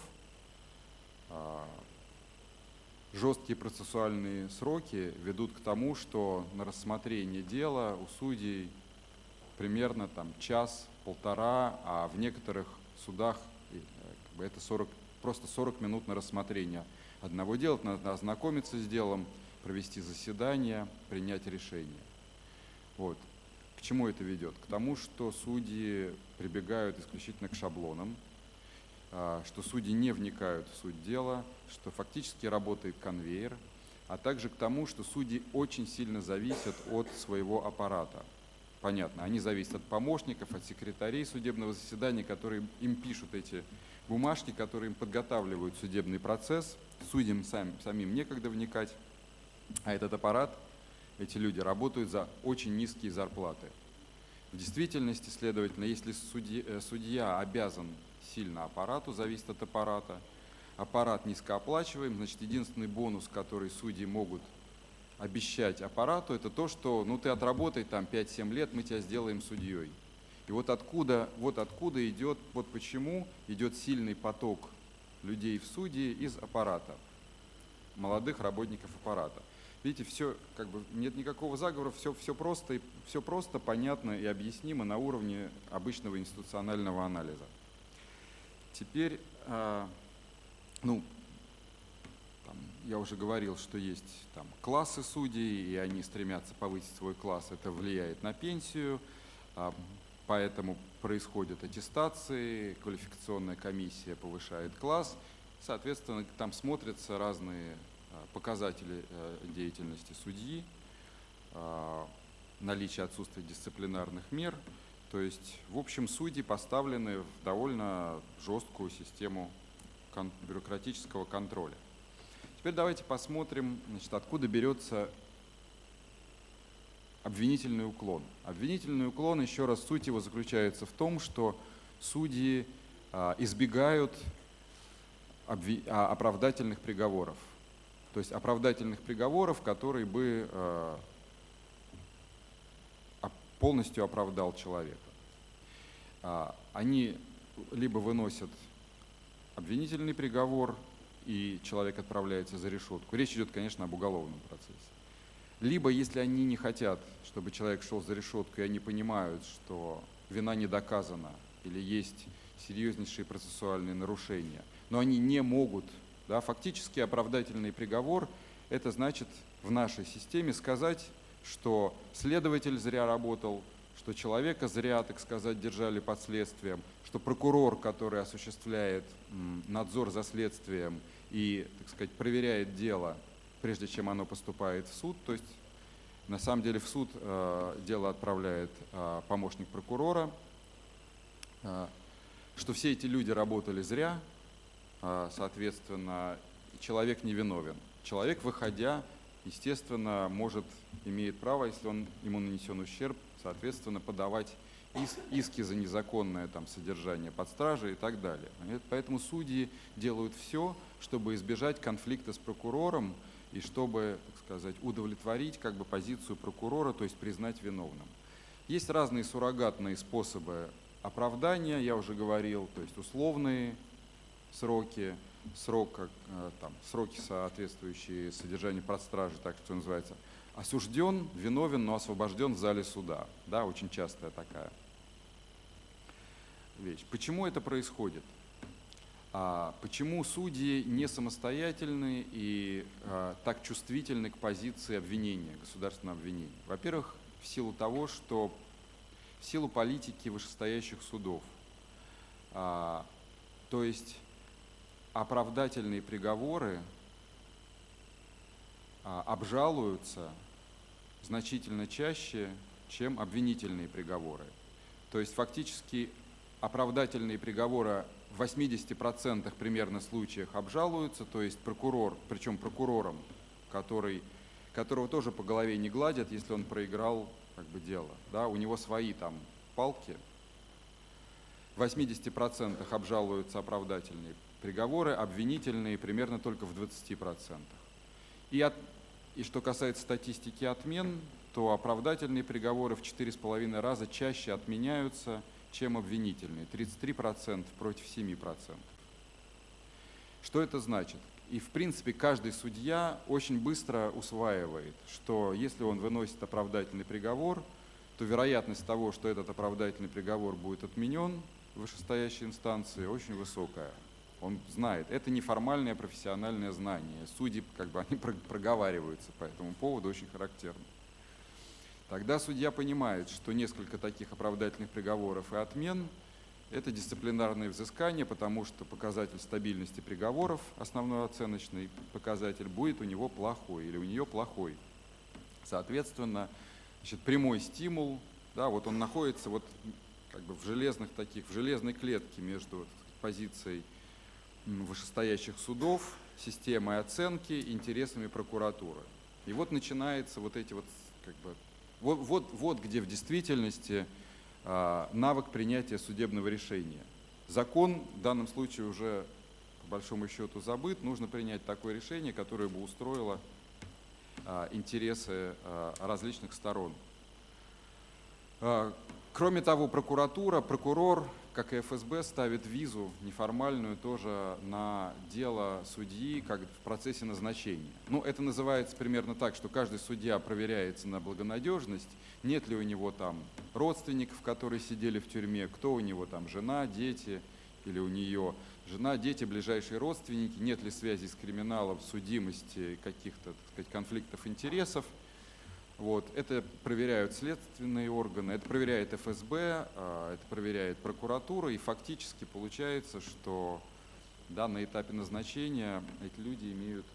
жесткие процессуальные сроки ведут к тому, что на рассмотрение дела у судей примерно там, час-полтора, а в некоторых судах это просто 40 минут на рассмотрение одного дела. Надо ознакомиться с делом, провести заседание, принять решение. Вот. К чему это ведет? К тому, что судьи прибегают исключительно к шаблонам. что судьи не вникают в суть дела, что фактически работает конвейер, а также к тому, что судьи очень сильно зависят от своего аппарата. Понятно, они зависят от помощников, от секретарей судебного заседания, которые им пишут эти бумажки, которые им подготавливают судебный процесс. Судьям самим некогда вникать, а этот аппарат, эти люди работают за очень низкие зарплаты. В действительности, следовательно, если судья обязан сильно аппарату, зависит от аппарата, аппарат низкооплачиваем, значит, единственный бонус, который судьи могут обещать аппарату, это то, что ну ты отработай там 5-7 лет, мы тебя сделаем судьей. И вот откуда идет, вот почему идет сильный поток людей в судьи из аппарата, молодых работников аппарата. Видите, все, как бы, нет никакого заговора, все просто, понятно и объяснимо на уровне обычного институционального анализа. Теперь, я уже говорил, что есть там классы судей, и они стремятся повысить свой класс, это влияет на пенсию, поэтому происходят аттестации, квалификационная комиссия повышает класс, соответственно, там смотрятся разные показатели деятельности судьи, наличие отсутствия дисциплинарных мер, то есть, в общем, судьи поставлены в довольно жесткую систему бюрократического контроля. Теперь давайте посмотрим, значит, откуда берется обвинительный уклон. Обвинительный уклон, еще раз, суть его заключается в том, что судьи избегают оправдательных приговоров. То есть оправдательных приговоров, которые бы полностью оправдал человека. Они либо выносят обвинительный приговор, и человек отправляется за решетку. Речь идет, конечно, об уголовном процессе. Либо, если они не хотят, чтобы человек шел за решетку, и они понимают, что вина не доказана, или есть серьезнейшие процессуальные нарушения, но они не могут, да, фактически оправдательный приговор, это значит в нашей системе сказать, что следователь зря работал, что человека зря, так сказать, держали под следствием, что прокурор, который осуществляет надзор за следствием и, так сказать, проверяет дело, прежде чем оно поступает в суд, то есть на самом деле в суд дело отправляет помощник прокурора, что все эти люди работали зря, соответственно, человек невиновен. Человек, выходя, естественно, имеет право, если ему нанесен ущерб, соответственно, подавать иски за незаконное там содержание под стражей и так далее. Поэтому судьи делают все, чтобы избежать конфликта с прокурором и чтобы, так сказать, удовлетворить как бы позицию прокурора, то есть признать виновным. Есть разные суррогатные способы оправдания, я уже говорил, то есть условные сроки, сроки, соответствующие содержанию под стражей, так что называется. Осужден, виновен, но освобожден в зале суда. Да, очень частая такая вещь. Почему это происходит? Почему судьи не самостоятельны и так чувствительны к позиции обвинения, государственного обвинения? Во-первых, в силу того, что в силу политики вышестоящих судов, то есть оправдательные приговоры обжалуются значительно чаще, чем обвинительные приговоры. То есть фактически оправдательные приговоры в 80% примерно случаях обжалуются, то есть прокурор, причем прокурором, которого тоже по голове не гладят, если он проиграл как бы дело. Да, у него свои там палки. В 80% обжалуются оправдательные приговоры, обвинительные примерно только в 20%. И что касается статистики отмен, то оправдательные приговоры в 4,5 раза чаще отменяются, чем обвинительные. 33% против 7%. Что это значит? И в принципе каждый судья очень быстро усваивает, что если он выносит оправдательный приговор, то вероятность того, что этот оправдательный приговор будет отменен в вышестоящей инстанции, очень высокая. Он знает, это неформальное профессиональное знание. Судьи, как бы, они проговариваются по этому поводу, очень характерно. Тогда судья понимает, что несколько таких оправдательных приговоров и отмен Это дисциплинарные взыскания, потому что показатель стабильности приговоров, основной оценочный показатель, будет у него плохой или у нее плохой. Соответственно, значит, прямой стимул, да, вот он находится вот как бы в железной клетке между, так сказать, позицией вышестоящих судов, системой оценки, интересами прокуратуры. И вот начинается вот эти вот, как бы, вот где в действительности навык принятия судебного решения. Закон в данном случае уже по большому счету забыт, нужно принять такое решение, которое бы устроило интересы различных сторон. Кроме того, прокурор, как и ФСБ, ставит визу неформальную тоже на дело судьи как в процессе назначения. Ну, это называется примерно так, что каждый судья проверяется на благонадежность, нет ли у него там родственников, которые сидели в тюрьме, кто у него там жена, дети, или у нее жена, дети, ближайшие родственники, нет ли связи с криминалом, судимости, каких-то, так сказать, конфликтов интересов. Вот. Это проверяют следственные органы, это проверяет ФСБ, это проверяет прокуратура, и фактически получается, что да, на этапе назначения эти люди имеют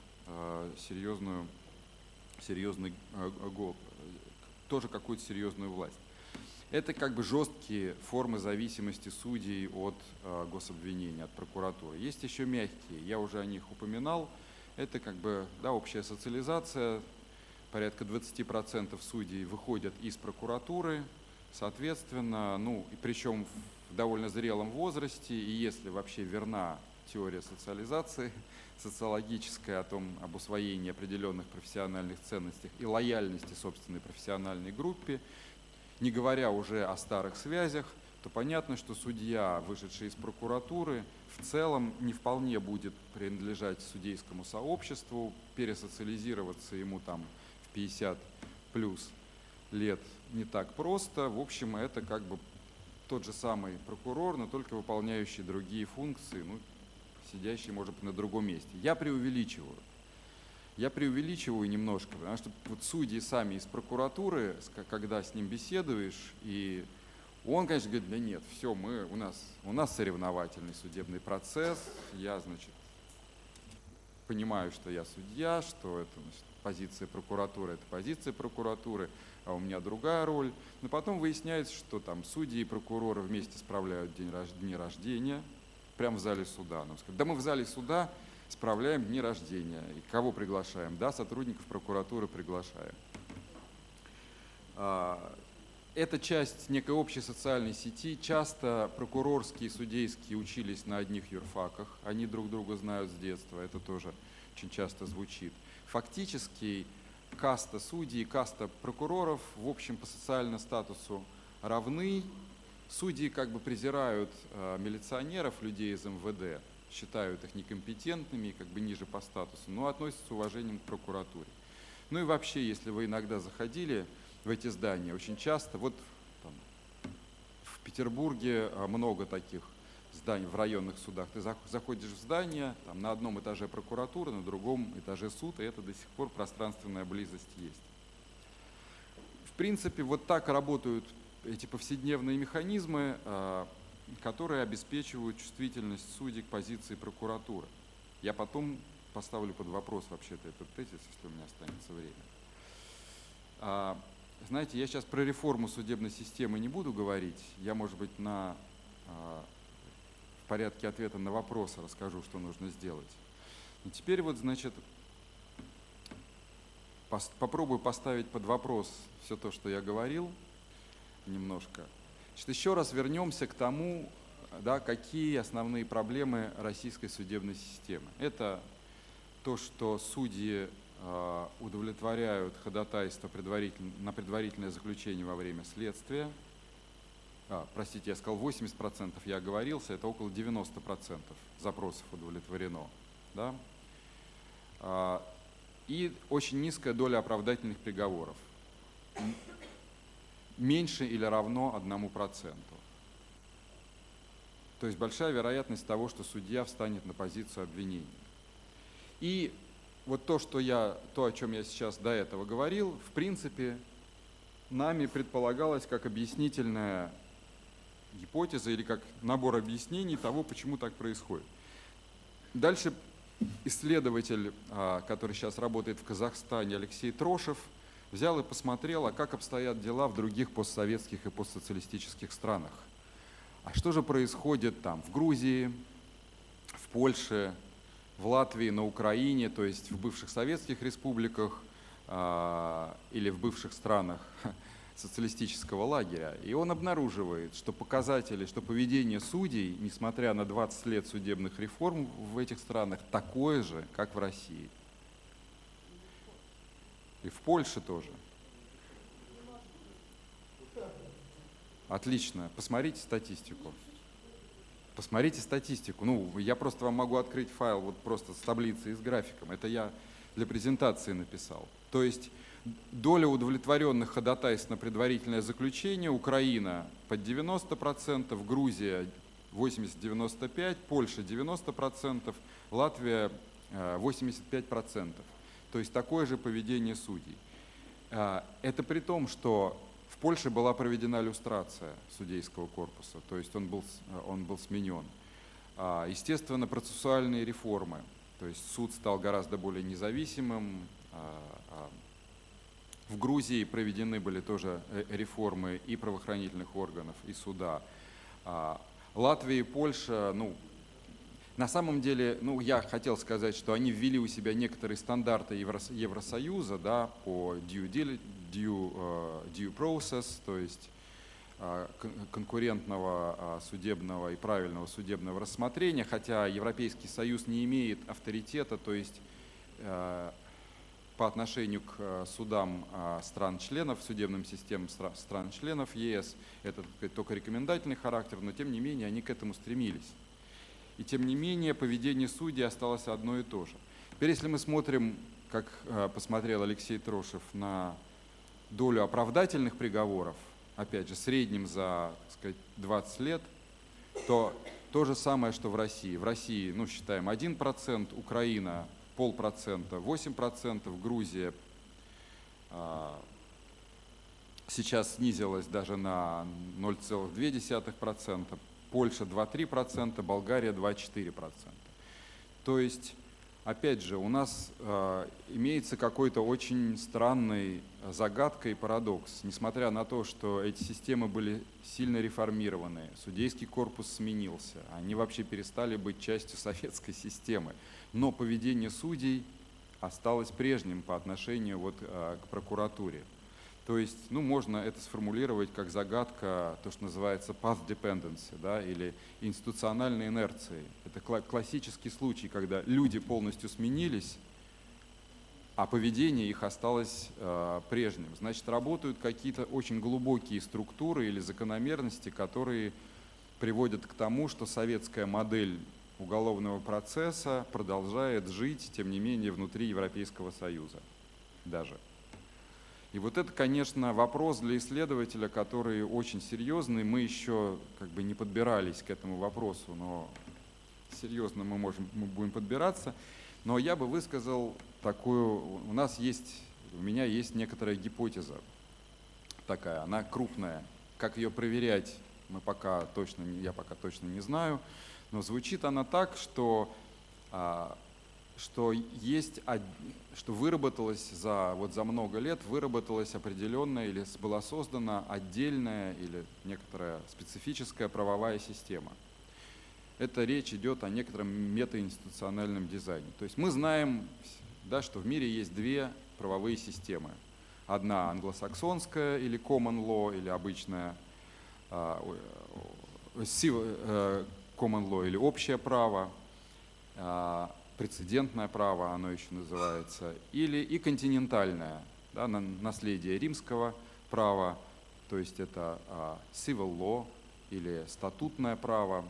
тоже какую-то серьезную власть. Это как бы жесткие формы зависимости судей от гособвинения, от прокуратуры. Есть еще мягкие, я уже о них упоминал, это как бы да, общая социализация. Порядка 20% судей выходят из прокуратуры, соответственно, ну, и причем в довольно зрелом возрасте, и если вообще верна теория социализации, социологическая об усвоении определенных профессиональных ценностей и лояльности собственной профессиональной группе, не говоря уже о старых связях, то понятно, что судья, вышедший из прокуратуры, в целом не вполне будет принадлежать судейскому сообществу, пересоциализироваться ему там 50 плюс лет не так просто. В общем, это как бы тот же самый прокурор, но только выполняющий другие функции, ну, сидящий, может быть, на другом месте. Я преувеличиваю немножко, потому что вот судьи сами из прокуратуры, когда с ним беседуешь, и он, конечно, говорит, да нет, все, у нас соревновательный судебный процесс, я, значит, понимаю, что я судья, что это, значит, позиция прокуратуры – это позиция прокуратуры, а у меня другая роль. Но потом выясняется, что там судьи и прокуроры вместе справляют дни рождения, прямо в зале суда. Нам сказали, да мы в зале суда справляем дни рождения. И кого приглашаем? Да, сотрудников прокуратуры приглашаем. Это часть некой общей социальной сети. Часто прокурорские и судейские учились на одних юрфаках. Они друг друга знают с детства. Это тоже очень часто звучит. Фактически каста судей, каста прокуроров, в общем, по социальному статусу равны. Судьи как бы презирают милиционеров, людей из МВД, считают их некомпетентными, как бы ниже по статусу, но относятся с уважением к прокуратуре. Ну и вообще, если вы иногда заходили в эти здания, очень часто, вот там, в Петербурге много таких зданий в районных судах, ты заходишь в здание, там на одном этаже прокуратура, на другом этаже суд, и это до сих пор пространственная близость есть. В принципе, вот так работают эти повседневные механизмы, которые обеспечивают чувствительность судей к позиции прокуратуры. Я потом поставлю под вопрос вообще-то этот тезис, если у меня останется время. Знаете, я сейчас про реформу судебной системы не буду говорить, я, может быть, в порядке ответа на вопросы расскажу, что нужно сделать. И теперь вот, значит, попробую поставить под вопрос все то, что я говорил немножко. Значит, еще раз вернемся к тому, да, какие основные проблемы российской судебной системы. Это то, что судьи удовлетворяют ходатайство на предварительное заключение во время следствия. Простите, я сказал 80%, я оговорился, это около 90% запросов удовлетворено. Да? И очень низкая доля оправдательных приговоров. Меньше или равно 1%. То есть большая вероятность того, что судья встанет на позицию обвинения. И вот то, о чем я сейчас до этого говорил, в принципе, нами предполагалось как объяснительная гипотеза или как набор объяснений того, почему так происходит. Дальше исследователь, который сейчас работает в Казахстане, Алексей Трошев, взял и посмотрел, а как обстоят дела в других постсоветских и постсоциалистических странах. А что же происходит там в Грузии, в Польше, в Латвии, на Украине, то есть в бывших советских республиках или в бывших странах социалистического лагеря. И он обнаруживает, что показатели, что поведение судей, несмотря на 20 лет судебных реформ в этих странах, такое же, как в России. И в Польше тоже. Отлично. Посмотрите статистику. Посмотрите статистику. Ну, я просто вам могу открыть файл вот просто с таблицей и с графиком. Это я для презентации написал. То есть доля удовлетворенных ходатайств на предварительное заключение: Украина под 90%, Грузия 80-95%, Польша 90%, Латвия 85%. То есть такое же поведение судей. Это при том, что в Польше была проведена люстрация судейского корпуса, то есть он был сменен. Естественно, процессуальные реформы, то есть суд стал гораздо более независимым. В Грузии проведены были тоже реформы и правоохранительных органов, и суда. Латвия и Польша, на самом деле, я хотел сказать, что они ввели у себя некоторые стандарты Евросоюза, да, по due process, то есть конкурентного судебного и правильного судебного рассмотрения, хотя Европейский Союз не имеет авторитета, то есть по отношению к судам стран-членов, судебным системам стран-членов ЕС, это, так сказать, только рекомендательный характер, но тем не менее они к этому стремились. И тем не менее поведение судей осталось одно и то же. Теперь, если мы смотрим, как посмотрел Алексей Трошев, на долю оправдательных приговоров, опять же, в среднем за, так сказать, 20 лет, то то же самое, что в России. В России, считаем, 1%, Украина 0,5%, 8%, Грузия сейчас снизилась даже на 0,2%, Польша 2,3%, Болгария 2,4%. То есть, опять же, у нас имеется какой-то очень странный загадка и парадокс. Несмотря на то, что эти системы были сильно реформированы, судейский корпус сменился, они вообще перестали быть частью советской системы, но поведение судей осталось прежним по отношению к прокуратуре. То есть, можно это сформулировать как загадка, то, что называется path dependency, да, или институциональной инерции. Это классический случай, когда люди полностью сменились, а поведение их осталось прежним. Значит, работают какие-то очень глубокие структуры или закономерности, которые приводят к тому, что советская модель уголовного процесса продолжает жить, тем не менее, внутри Европейского Союза даже. И вот это, конечно, вопрос для исследователя, который очень серьезный. Мы еще не подбирались к этому вопросу, но серьезно мы будем подбираться. Но я бы высказал такую, у меня есть некоторая гипотеза такая, она крупная. Как ее проверять, я пока точно не знаю. Но звучит она так, что выработалась за много лет, выработалась определенная или была создана отдельная или некоторая специфическая правовая система. Это речь идет о некотором метаинституциональном дизайне. То есть мы знаем, да, что в мире есть две правовые системы. Одна англосаксонская или common law, или обычная common law или общее право, прецедентное право, оно еще называется, и континентальное, да, наследие римского права, то есть это civil law или статутное право,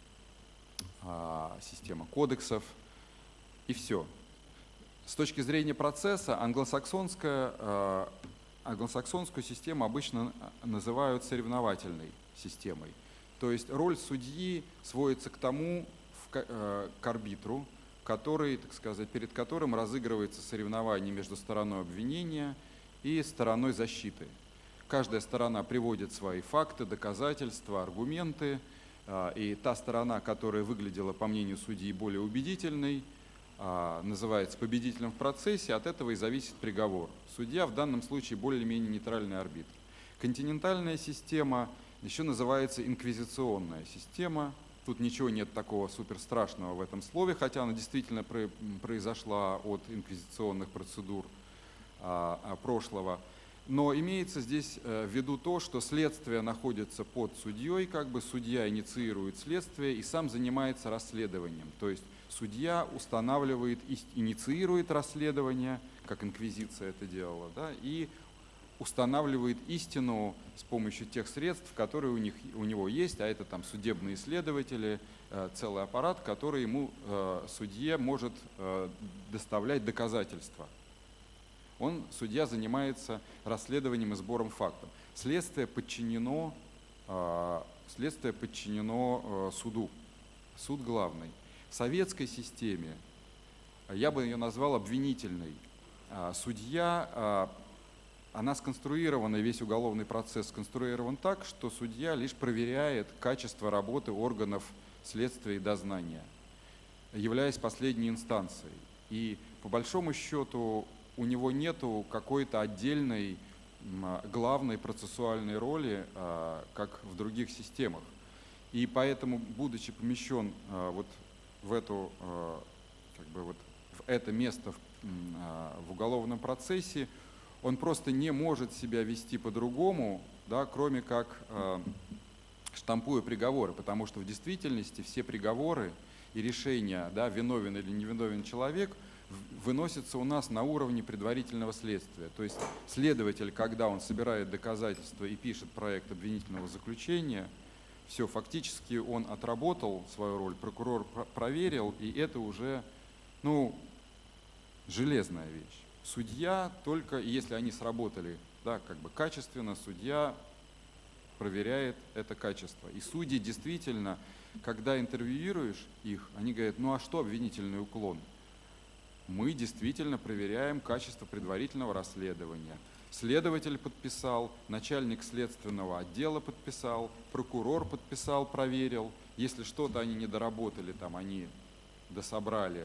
система кодексов и все. С точки зрения процесса англосаксонскую систему обычно называют соревновательной системой. То есть роль судьи сводится к тому, к арбитру, который, так сказать, перед которым разыгрывается соревнование между стороной обвинения и стороной защиты, каждая сторона приводит свои факты, доказательства, аргументы, и та сторона, которая выглядела, по мнению судьи, более убедительной, называется победителем в процессе, от этого и зависит приговор. Судья в данном случае более-менее нейтральный арбитр. Континентальная система еще называется инквизиционная система. Тут ничего нет такого суперстрашного в этом слове, хотя она действительно произошла от инквизиционных процедур прошлого. Но имеется здесь в виду то, что следствие находится под судьей, как бы судья инициирует следствие и сам занимается расследованием. То есть судья устанавливает, инициирует расследование, как инквизиция это делала, да, и устанавливает истину с помощью тех средств, которые у него есть, а это там судебные следователи, целый аппарат, который ему, судье, может доставлять доказательства. Судья занимается расследованием и сбором фактов. Следствие подчинено суду. Суд главный. В советской системе, я бы ее назвал обвинительной, судья, она сконструирована, весь уголовный процесс сконструирован так, что судья лишь проверяет качество работы органов следствия и дознания, являясь последней инстанцией. И по большому счету у него нету какой-то отдельной главной процессуальной роли, как в других системах. И поэтому, будучи помещен вот в это место в уголовном процессе, он просто не может себя вести по-другому, да, кроме как штампуя приговоры, потому что в действительности все приговоры и решения, да, виновен или невиновен человек, выносятся у нас на уровне предварительного следствия. То есть следователь, когда он собирает доказательства и пишет проект обвинительного заключения, все, фактически он отработал свою роль, прокурор проверил, и это уже, железная вещь. Судья только, если они сработали, да, как бы качественно, судья проверяет это качество. И судьи действительно, когда интервьюируешь их, они говорят, а что обвинительный уклон? Мы действительно проверяем качество предварительного расследования. Следователь подписал, начальник следственного отдела подписал, прокурор подписал, проверил. Если что-то они не доработали, там они дособрали,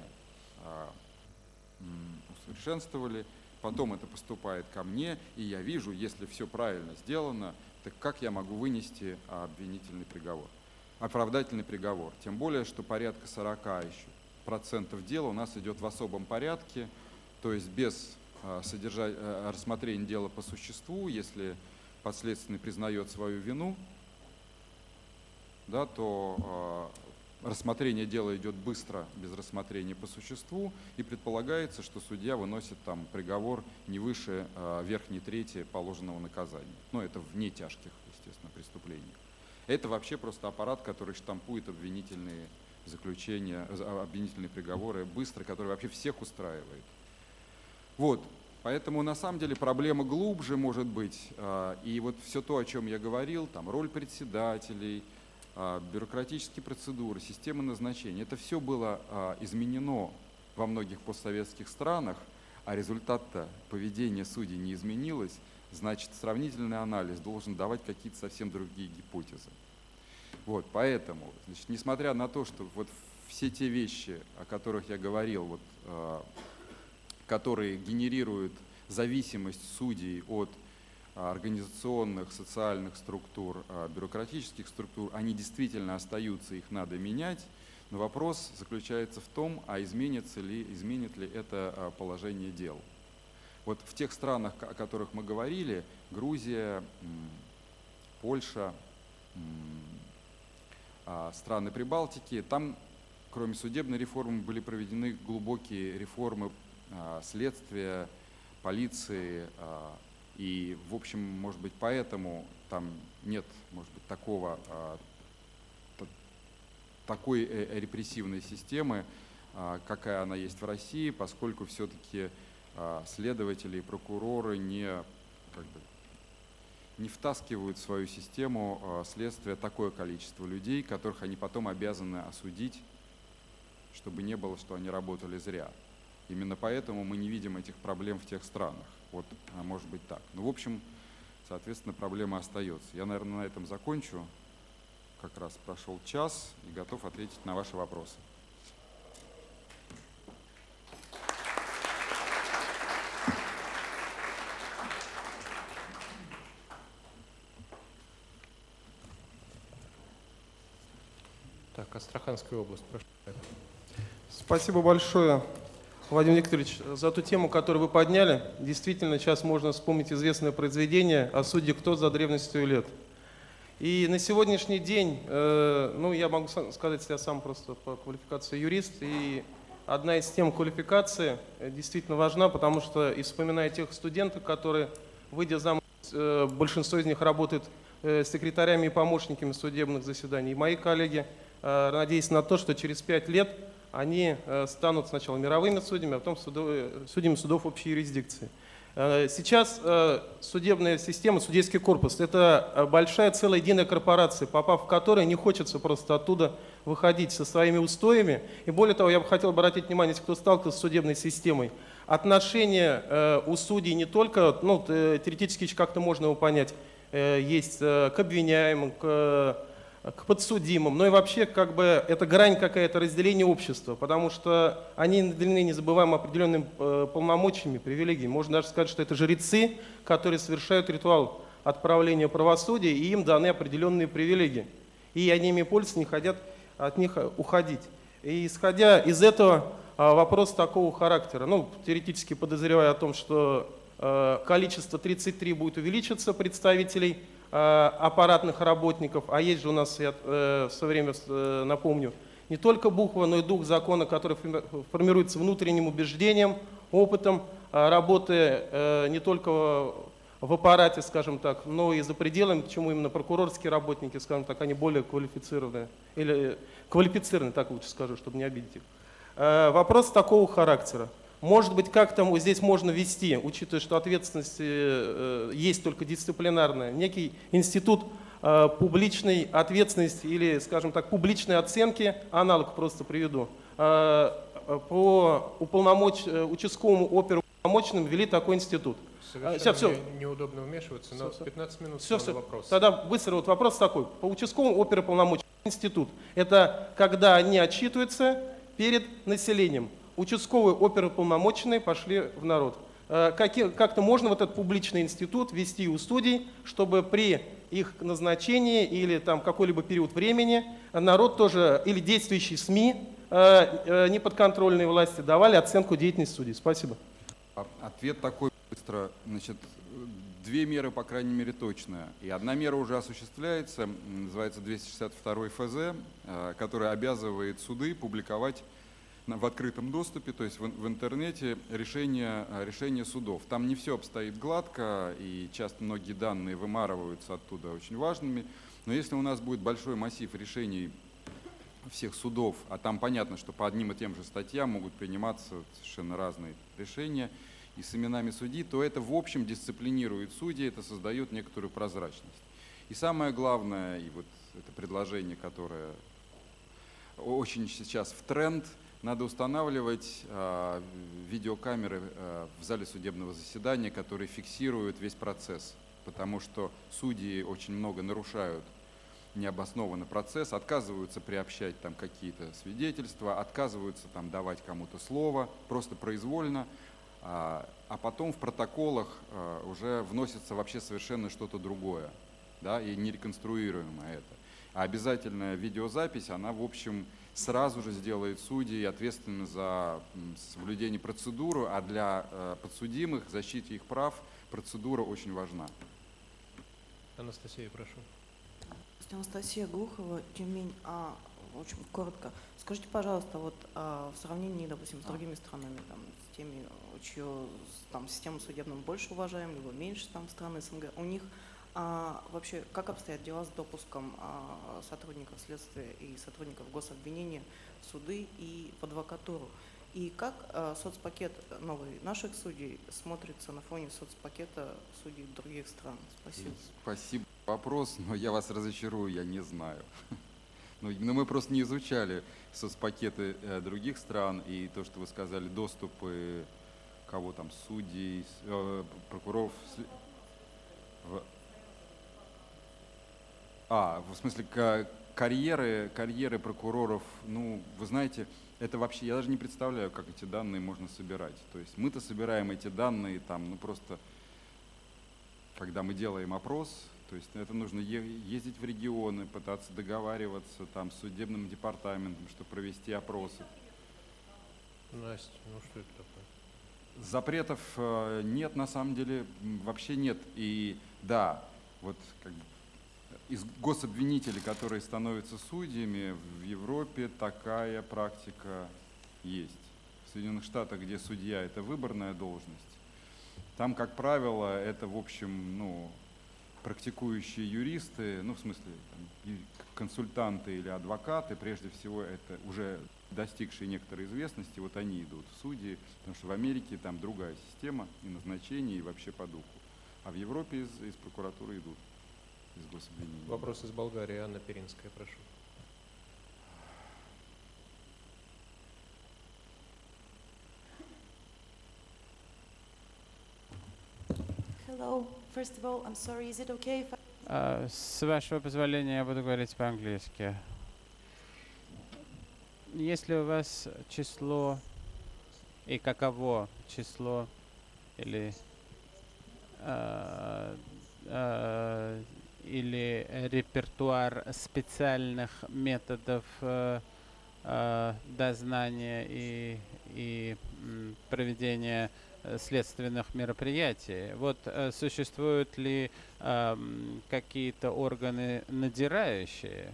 усовершенствовали, потом это поступает ко мне, и я вижу, если все правильно сделано, так как я могу вынести обвинительный приговор, оправдательный приговор? Тем более, что порядка 40 еще процентов дела у нас идет в особом порядке, то есть без рассмотрения дела по существу. Если подследственный признает свою вину, да, то рассмотрение дела идет быстро, без рассмотрения по существу, и предполагается, что судья выносит там приговор не выше верхней трети положенного наказания. Это вне тяжких, естественно, преступлений. Это вообще просто аппарат, который штампует обвинительные заключения, обвинительные приговоры быстро, который вообще всех устраивает. Поэтому на самом деле проблема глубже может быть. И вот все то, о чем я говорил, там роль председателей, бюрократические процедуры, системы назначения, это все было изменено во многих постсоветских странах, а результат-то поведения судей не изменилось, значит, сравнительный анализ должен давать какие-то совсем другие гипотезы. Поэтому, значит, несмотря на то, что вот все те вещи, о которых я говорил, которые генерируют зависимость судей от организационных, социальных структур, бюрократических структур, они действительно остаются, их надо менять, но вопрос заключается в том, изменит ли это положение дел. В тех странах, о которых мы говорили, Грузия, Польша, страны Прибалтики, там, кроме судебной реформы, были проведены глубокие реформы следствия, полиции, и, в общем, может быть, поэтому там нет, может быть, такой репрессивной системы, какая она есть в России, поскольку все-таки следователи и прокуроры не втаскивают в свою систему следствия такое количество людей, которых они потом обязаны осудить, чтобы не было, что они работали зря. Именно поэтому мы не видим этих проблем в тех странах. Может быть так. В общем, соответственно, проблема остается. Я, наверное, на этом закончу. Как раз прошел час и готов ответить на ваши вопросы. Так, Астраханская область, прошу. Спасибо большое, Владимир Викторович, за ту тему, которую вы подняли. Действительно, сейчас можно вспомнить известное произведение о суде «Кто за древностью лет». И на сегодняшний день, ну, я могу сказать, я сам просто по квалификации юрист, и одна из тем квалификации действительно важна, потому что, и вспоминая тех студентов, которые, выйдя замуж, большинство из них работают секретарями и помощниками судебных заседаний. И мои коллеги, надеюсь на то, что через 5 лет они станут сначала мировыми судьями, а потом судьями судов общей юрисдикции. Сейчас судебная система, судейский корпус – это большая целая единая корпорация, попав в которую не хочется просто оттуда выходить со своими устоями. И более того, я бы хотел обратить внимание, если кто сталкивался с судебной системой, отношение у судей не только, ну, теоретически как-то можно его понять, есть к обвиняемым, к подсудимым, но и вообще как бы это грань какая-то разделения общества, потому что они наделены, не забываем, определенными полномочиями, привилегиями. Можно даже сказать, что это жрецы, которые совершают ритуал отправления правосудия, и им даны определенные привилегии. И они ими пользуются, не хотят от них уходить. И исходя из этого, вопрос такого характера, ну, теоретически подозревая о том, что количество 33 будет увеличиться представителей аппаратных работников, а есть же у нас, я в свое время напомню, не только буква, но и дух закона, который формируется внутренним убеждением, опытом работы не только в аппарате, скажем так, но и за пределами, почему именно прокурорские работники, скажем так, они более квалифицированы, или квалифицированы, так лучше скажу, чтобы не обидеть их. Вопрос такого характера. Может быть, как-то здесь можно ввести, учитывая, что ответственность есть только дисциплинарная, некий институт публичной ответственности или, скажем так, публичной оценки, аналог просто приведу, по участковому оперуполномоченным ввели такой институт. Совершенно все. Неудобно вмешиваться, но все. 15 минут Все. на вопрос. Тогда быстро вот вопрос такой. По участковому оперуполномоченному институт – это когда они отчитываются перед населением. Участковые оперуполномоченные пошли в народ. Как-то можно вот этот публичный институт ввести у судей, чтобы при их назначении или там какой-либо период времени народ тоже, или действующие СМИ, неподконтрольные власти, давали оценку деятельности судей. Спасибо. Ответ такой быстро. Значит, две меры, по крайней мере, точно. И одна мера уже осуществляется, называется 262 ФЗ, которая обязывает суды публиковать в открытом доступе, то есть в интернете, решения судов. Там не все обстоит гладко, и часто многие данные вымарываются оттуда очень важными. Но если у нас будет большой массив решений всех судов, а там понятно, что по одним и тем же статьям могут приниматься совершенно разные решения и с именами судей, то это в общем дисциплинирует судей, это создает некоторую прозрачность. И самое главное, и вот это предложение, которое очень сейчас в тренд, надо устанавливать видеокамеры в зале судебного заседания, которые фиксируют весь процесс, потому что судьи очень много нарушают необоснованно процесс, отказываются приобщать там какие-то свидетельства, отказываются там давать кому-то слово, просто произвольно, а потом в протоколах уже вносится вообще совершенно что-то другое, да, и нереконструируемое это. А обязательная видеозапись, она, в общем, сразу же сделает судей ответственными за соблюдение процедуры, а для подсудимых, защите их прав, процедура очень важна. Анастасия, прошу. Анастасия Глухова, Тюмень. Очень коротко. Скажите, пожалуйста, вот в сравнении, допустим, с другими странами, там, с теми, чью там, систему судебную больше уважаем, либо меньше там, страны СНГ, у них вообще как обстоят дела с допуском сотрудников следствия и сотрудников гособвинения в суды и в адвокатуру? И как соцпакет новый наших судей смотрится на фоне соцпакета судей других стран? Спасибо. Спасибо за вопрос, но я вас разочарую, я не знаю. Но мы просто не изучали соцпакеты других стран, и то, что вы сказали, доступы кого там, судей, прокуроров. В смысле, карьеры прокуроров, ну, вы знаете, это вообще, я даже не представляю, как эти данные можно собирать. То есть мы-то собираем эти данные там, ну, просто, когда мы делаем опрос, то есть это нужно ездить в регионы, пытаться договариваться там с судебным департаментом, чтобы провести опросы. Настя, ну что это такое? Запретов нет, на самом деле, вообще нет. И да, вот как бы из гособвинителей, которые становятся судьями, в Европе такая практика есть. В Соединенных Штатах, где судья – это выборная должность, там, как правило, это, в общем, ну, практикующие юристы, ну, в смысле, там, консультанты или адвокаты, прежде всего, это уже достигшие некоторой известности, вот они идут в судьи, потому что в Америке там другая система и назначения, и вообще по духу. А в Европе из прокуратуры идут, из гособвинения. Вопрос из Болгарии. Анна Перинская, прошу. Hello. First of all, I'm sorry. Is it okay if С вашего позволения я буду говорить по-английски. Если у вас число и каково число или или репертуар специальных методов дознания и проведения следственных мероприятий. Вот существуют ли какие-то органы надзирающие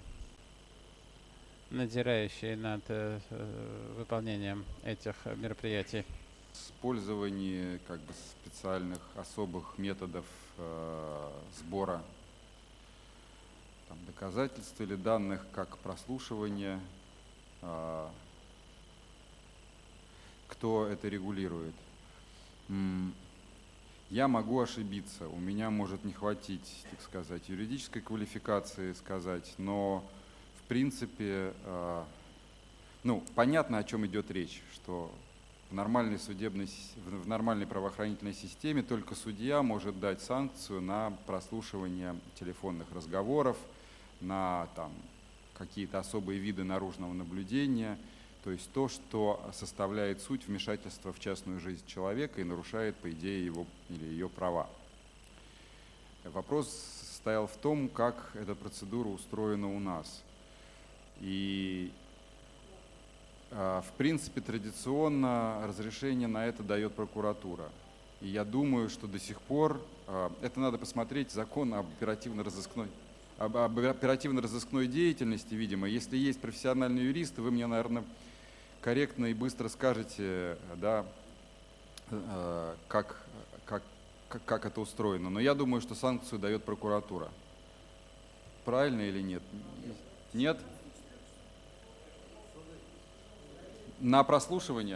над выполнением этих мероприятий? Использование как бы специальных особых методов сбора там, доказательств или данных, как прослушивание, кто это регулирует. Я могу ошибиться, у меня может не хватить, так сказать, юридической квалификации сказать, но в принципе, ну, понятно, о чем идет речь, что в нормальной в нормальной правоохранительной системе только судья может дать санкцию на прослушивание телефонных разговоров, на там, какие-то особые виды наружного наблюдения, то есть то, что составляет суть вмешательства в частную жизнь человека и нарушает, по идее, его или ее права. Вопрос состоял в том, как эта процедура устроена у нас. И в принципе, традиционно разрешение на это дает прокуратура. И я думаю, что до сих пор, это надо посмотреть, закон об оперативно-розыскной деятельности, видимо. Если есть профессиональные юристы, вы мне, наверное, корректно и быстро скажете, да, как это устроено. Но я думаю, что санкцию дает прокуратура. Правильно или нет? Нет? На прослушивание?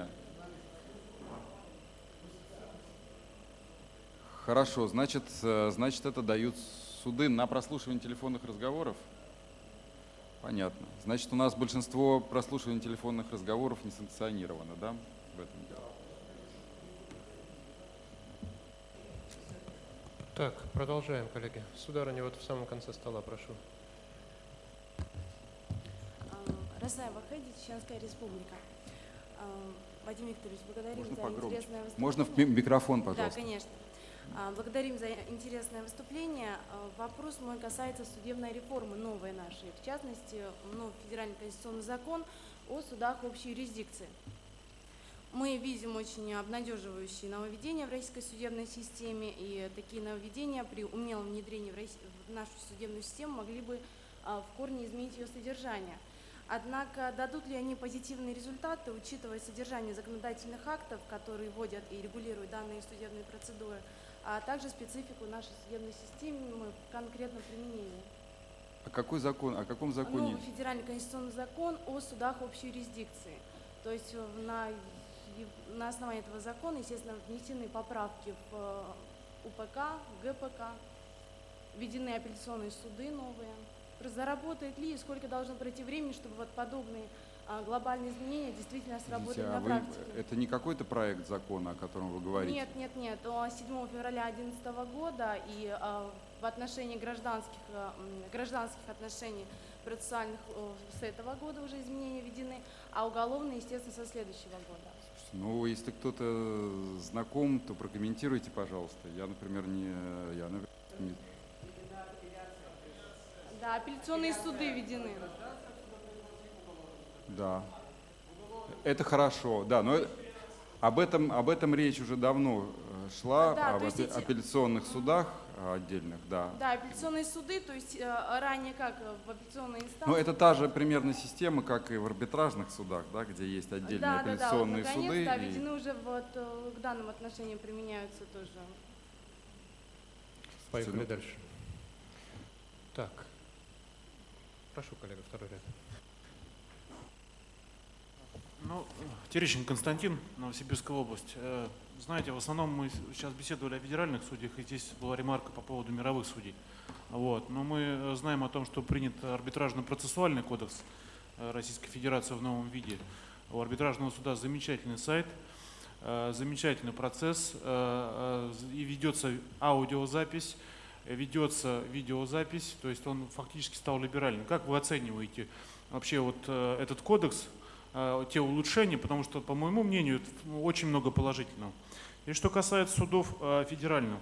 Хорошо, значит, это дают суды на прослушивание телефонных разговоров? Понятно. Значит, у нас большинство прослушиваний телефонных разговоров не санкционировано, да, в этом деле? Так, продолжаем, коллеги. Сударыня, вот в самом конце стола, прошу. Разая Вахедич, Чеченская Республика. Вадим Викторович, благодарим Можно за погромче? интересное выступление. Можно в микрофон, пожалуйста? Да, конечно. Благодарим за интересное выступление. Вопрос мой касается судебной реформы, новой нашей, в частности, Федеральный конституционный закон о судах общей юрисдикции. Мы видим очень обнадеживающие нововведения в российской судебной системе, и такие нововведения при умелом внедрении в нашу судебную систему могли бы в корне изменить ее содержание. Однако дадут ли они позитивные результаты, учитывая содержание законодательных актов, которые вводят и регулируют данные судебные процедуры, а также специфику нашей судебной системы в конкретном применении? А какой закон? О каком законе? Новый федеральный конституционный закон о судах общей юрисдикции. То есть на основании этого закона, естественно, внесены поправки в УПК, ГПК, введены апелляционные суды новые. Заработает ли и сколько должно пройти времени, чтобы вот подобные глобальные изменения действительно сработали на практике? Это не какой-то проект закона, о котором вы говорите? Нет. 7 февраля 2011 года и в отношении гражданских отношений процессуальных с этого года уже изменения введены, а уголовные, естественно, со следующего года. Ну, если кто-то знаком, то прокомментируйте, пожалуйста. Я, например, не... Да, апелляционные суды введены. Да. Это хорошо, да, но об этом речь уже давно шла, Да, об то есть эти- апелляционных судах отдельных, да. Да, апелляционные суды, то есть ранее как в апелляционной инстанции. Но это та же примерно система, как и в арбитражных судах, да, где есть отдельные Да, апелляционные вот, суды. наконец-то и- введены уже вот к данным отношениям применяются тоже. Поехали Ну, дальше. Так. Прошу, коллега, второй ряд. Ну, Терещенко Константин, Новосибирская область. Знаете, в основном мы сейчас беседовали о федеральных судьях, и здесь была ремарка по поводу мировых судей. Вот. Но мы знаем о том, что принят арбитражно-процессуальный кодекс Российской Федерации в новом виде. У арбитражного суда замечательный сайт, замечательный процесс, и ведется аудиозапись, ведется видеозапись, то есть он фактически стал либеральным. Как вы оцениваете вообще вот этот кодекс, те улучшения, потому что, по моему мнению, очень много положительного. И что касается судов федеральных,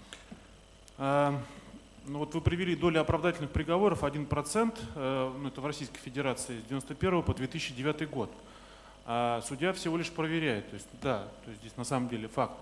ну вот вы привели долю оправдательных приговоров 1%, ну это в Российской Федерации, с 1991 по 2009 год. А судья всего лишь проверяет, то есть да, то есть здесь на самом деле факт.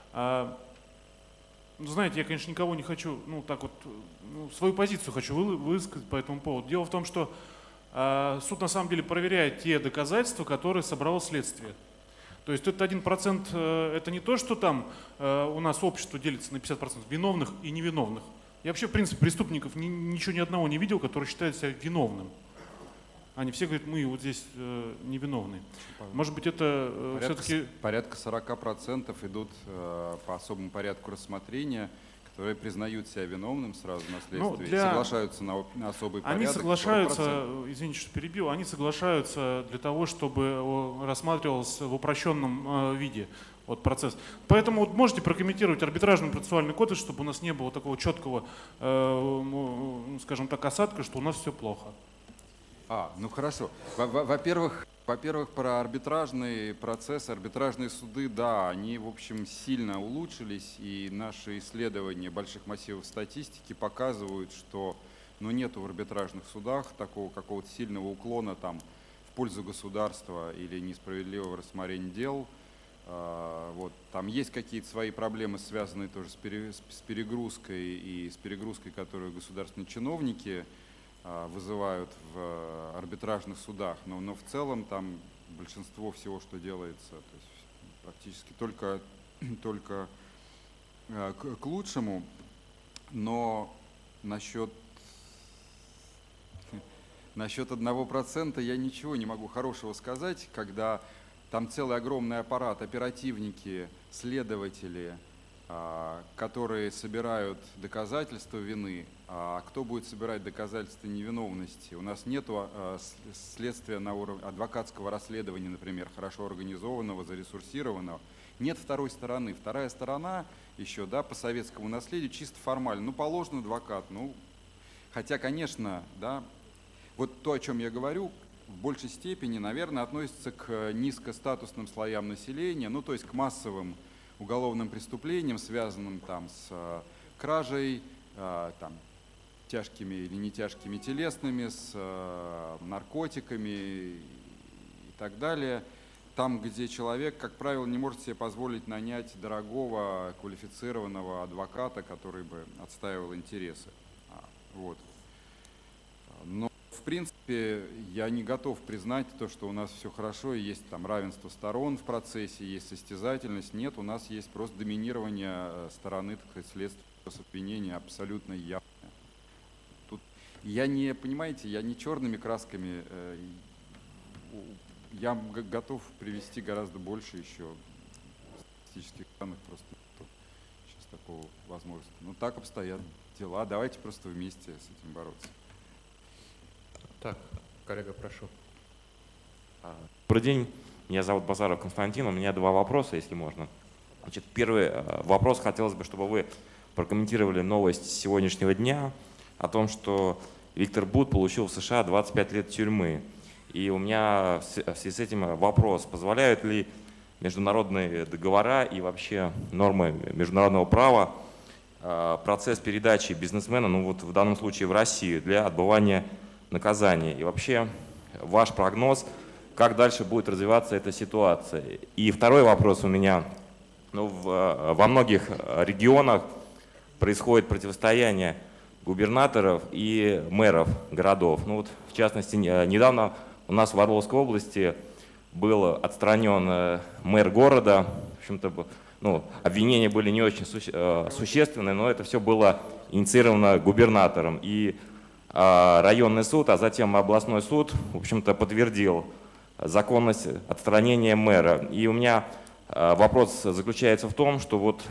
Ну, знаете, я, конечно, никого не хочу, ну так вот, ну, свою позицию хочу высказать по этому поводу. Дело в том, что суд на самом деле проверяет те доказательства, которые собрало следствие. То есть этот 1% это не то, что там у нас общество делится на 50% виновных и невиновных. Я вообще, в принципе, преступников ничего ни одного не видел, который считает себя виновным. Они все говорят, мы вот здесь невиновны. Может быть, это все-таки... Порядка 40% идут по особому порядку рассмотрения, которые признают себя виновным сразу на следствии, соглашаются на особый порядок. Они соглашаются, 40%. извините, что перебил, они соглашаются для того, чтобы рассматривался в упрощенном виде вот процесс. Поэтому вот можете прокомментировать арбитражный процессуальный кодекс, чтобы у нас не было такого четкого, скажем так, осадка, что у нас все плохо. Ну хорошо. Во-первых, про арбитражный процесс, арбитражные суды, да, они, в общем, сильно улучшились, и наши исследования больших массивов статистики показывают, что нету в арбитражных судах такого какого-то сильного уклона там, в пользу государства или несправедливого рассмотрения дел. Вот. Там есть какие-то свои проблемы, связанные тоже с перегрузкой и с перегрузкой, которую государственные чиновники вызывают в арбитражных судах, но в целом там большинство всего, что делается, то есть практически только к лучшему. Но насчет 1% я ничего не могу хорошего сказать, когда там целый огромный аппарат, оперативники, следователи, которые собирают доказательства вины. А кто будет собирать доказательства невиновности? У нас нет следствия на уровне адвокатского расследования, например, хорошо организованного, заресурсированного. Нет второй стороны. Вторая сторона еще, да, по советскому наследию чисто формально. Положен адвокат. Хотя, конечно, да, вот то, о чем я говорю, в большей степени, наверное, относится к низкостатусным слоям населения, то есть к массовым уголовным преступлениям, связанным там с кражей, там, тяжкими или не тяжкими телесными, с наркотиками и так далее. Там, где человек, как правило, не может себе позволить нанять дорогого, квалифицированного адвоката, который бы отстаивал интересы. Вот. Но, в принципе, я не готов признать то, что у нас все хорошо, и есть там равенство сторон в процессе, есть состязательность. Нет, у нас есть просто доминирование стороны, так сказать, следствия с обвинения абсолютно явное. Тут я не, понимаете, я не черными красками, я готов привести гораздо больше еще статистических данных, просто нет сейчас такого возможности. Так обстоят дела, давайте просто вместе с этим бороться. Так, коллега, прошу. Добрый день, меня зовут Базаров Константин, у меня два вопроса, если можно. Значит, первый вопрос, хотелось бы, чтобы вы прокомментировали новость сегодняшнего дня о том, что Виктор Бут получил в США 25 лет тюрьмы. И у меня в связи с этим вопрос, позволяют ли международные договора и вообще нормы международного права процесс передачи бизнесмена, ну вот в данном случае в Россию, для отбывания наказания. И вообще ваш прогноз, как дальше будет развиваться эта ситуация. И второй вопрос у меня. Ну, во многих регионах происходит противостояние губернаторов и мэров городов. Ну вот, в частности, недавно у нас в Орловской области был отстранен мэр города. В общем-то, ну, обвинения были не очень существенные, но это все было инициировано губернатором. И районный суд, а затем областной суд, в общем-то, подтвердил законность отстранения мэра. И у меня вопрос заключается в том, что вот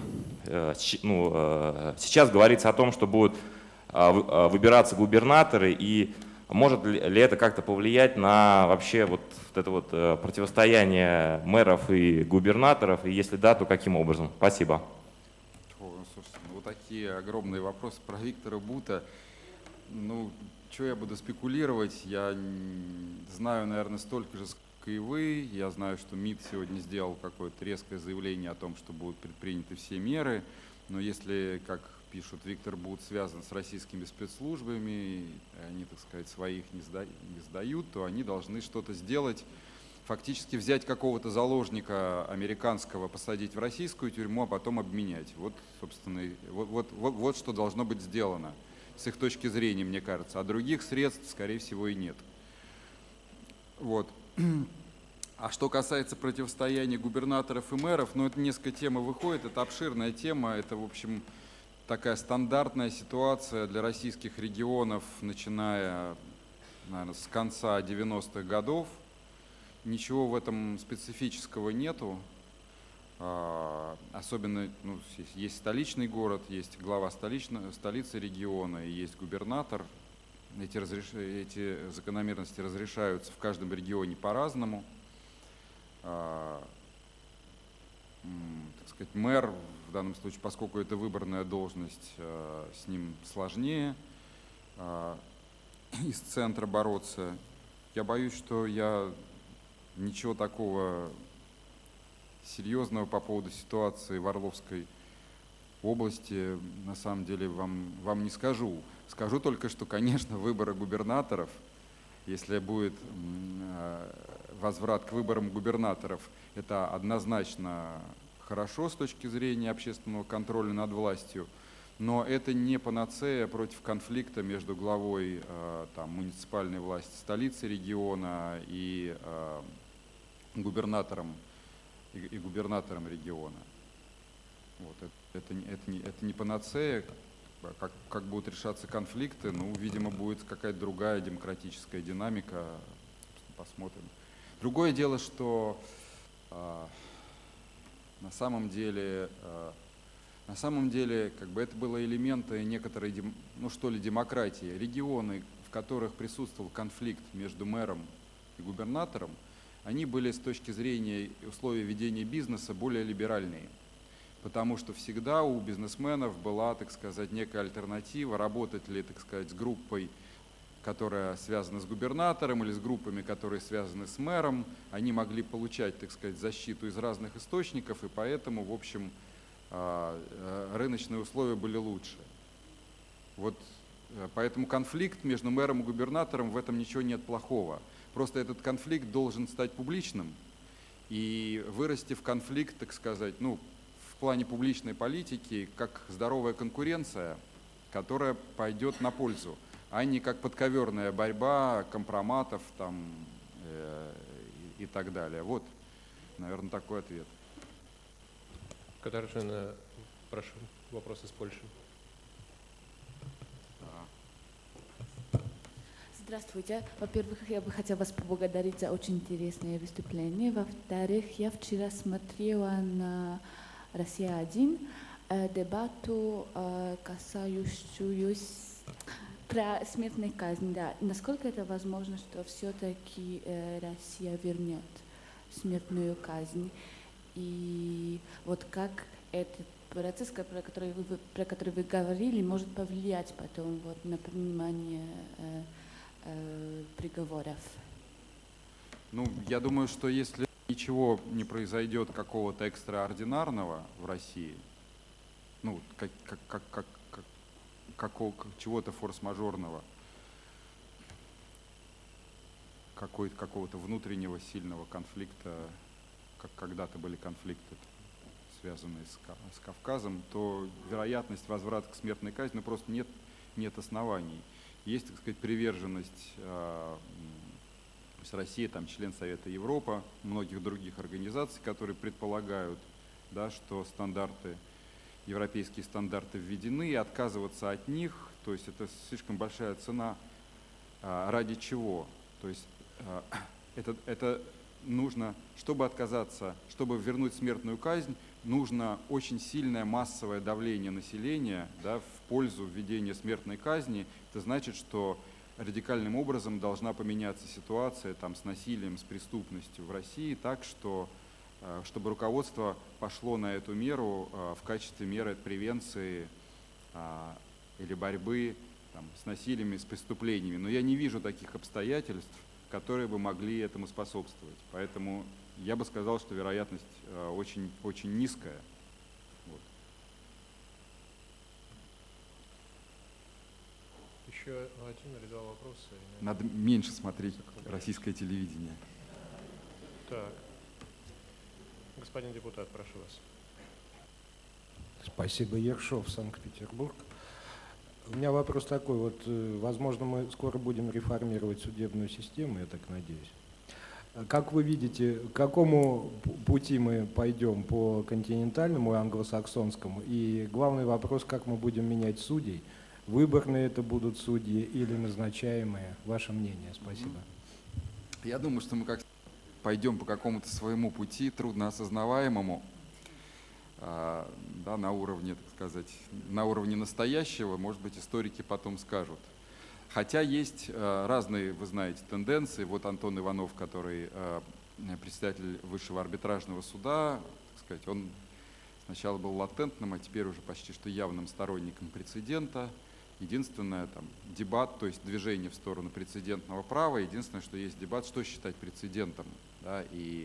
сейчас говорится о том, что будут выбираться губернаторы, и может ли это как-то повлиять на вообще вот это вот противостояние мэров и губернаторов, и если да, то каким образом? Спасибо. Слушайте, ну, вот такие огромные вопросы про Виктора Бута. Ну, что я буду спекулировать? Я знаю, наверное, столько же, сколько и вы. Я знаю, что МИД сегодня сделал какое-то резкое заявление о том, что будут предприняты все меры. Но если, как пишут, Виктор Бут связан с российскими спецслужбами, и они, так сказать, своих не сдают, то они должны что-то сделать, фактически взять какого-то заложника американского, посадить в российскую тюрьму, а потом обменять. Вот, собственно, вот что должно быть сделано с их точки зрения, мне кажется. А других средств, скорее всего, и нет. Вот. А что касается противостояния губернаторов и мэров, ну, это несколько тем выходит, это обширная тема, это, в общем, такая стандартная ситуация для российских регионов, начиная, наверное, с конца 90-х годов. Ничего в этом специфического нету. Особенно, ну, есть столичный город, есть глава столицы региона, и есть губернатор. Эти закономерности разрешаются в каждом регионе по-разному. Так сказать, мэр, в данном случае, поскольку это выборная должность, с ним сложнее из центра бороться. Я боюсь, что я ничего такого серьезного по поводу ситуации в Орловской области на самом деле вам не скажу. Скажу только, что, конечно, выборы губернаторов, если будет возврат к выборам губернаторов, это однозначно хорошо с точки зрения общественного контроля над властью, но это не панацея против конфликта между главой муниципальной власти столицы региона и губернатором региона. Вот, это не панацея. Как будут решаться конфликты, ну, видимо, будет какая-то другая демократическая динамика. Посмотрим. Другое дело, что на самом деле, как бы это было элементы некоторой, ну, что ли, демократии. Регионы, в которых присутствовал конфликт между мэром и губернатором, они были с точки зрения условий ведения бизнеса более либеральные. Потому что всегда у бизнесменов была, так сказать, некая альтернатива, работать ли, так сказать, с группой, которая связана с губернатором, или с группами, которые связаны с мэром. Они могли получать, так сказать, защиту из разных источников, и поэтому, в общем, рыночные условия были лучше. Вот поэтому конфликт между мэром и губернатором, в этом ничего нет плохого. Просто этот конфликт должен стать публичным и вырасти в конфликт, так сказать, ну, в плане публичной политики, как здоровая конкуренция, которая пойдет на пользу, а не как подковерная борьба компроматов там, и так далее. Вот, наверное, такой ответ. Катаржина, прошу, вопрос из Польши. Здравствуйте. Во-первых, я бы хотела вас поблагодарить за очень интересное выступление. Во-вторых, я вчера смотрела на «Россия-1» дебату, касающуюся про смертную казнь. Да. Насколько это возможно, что все-таки Россия вернет смертную казнь? И вот как этот процесс, про который вы говорили, может повлиять потом вот, на принимание приговоров? Ну, я думаю, что если ничего не произойдет какого-то экстраординарного в России, ну, чего-то форс-мажорного, какого-то внутреннего сильного конфликта, как когда-то были конфликты, связанные с Кавказом, то вероятность возврата к смертной казни, ну, просто нет оснований. Есть, так сказать, приверженность с России, там, член Совета Европы, многих других организаций, которые предполагают, да, что европейские стандарты введены, и отказываться от них, то есть это слишком большая цена. Ради чего? То есть это нужно, чтобы отказаться, чтобы вернуть смертную казнь, нужно очень сильное массовое давление населения, да, в пользу введения смертной казни. Это значит, что радикальным образом должна поменяться ситуация там, с насилием, с преступностью в России, так что, чтобы руководство пошло на эту меру в качестве меры превенции или борьбы там, с насилиями, с преступлениями. Но я не вижу таких обстоятельств, которые бы могли этому способствовать. Поэтому я бы сказал, что вероятность очень, очень низкая. Вот. Еще один или два вопроса? Надо меньше смотреть российское телевидение. Так. Господин депутат, прошу вас. Спасибо, Ершов, Санкт-Петербург. У меня вопрос такой, вот, возможно, мы скоро будем реформировать судебную систему, я так надеюсь. Как вы видите, к какому пути мы пойдем, по континентальному и англосаксонскому? И главный вопрос, как мы будем менять судей? Выборные это будут судьи или назначаемые? Ваше мнение, спасибо. Я думаю, что мы как пойдем по какому-то своему пути, трудно осознаваемому, да, на уровне, так сказать, на уровне настоящего, может быть, историки потом скажут. Хотя есть разные, вы знаете, тенденции. Вот Антон Иванов, который председатель Высшего арбитражного суда, так сказать, он сначала был латентным, а теперь уже почти что явным сторонником прецедента. Единственное, там, дебат, то есть движение в сторону прецедентного права, единственное, что есть дебат, что считать прецедентом. Да, и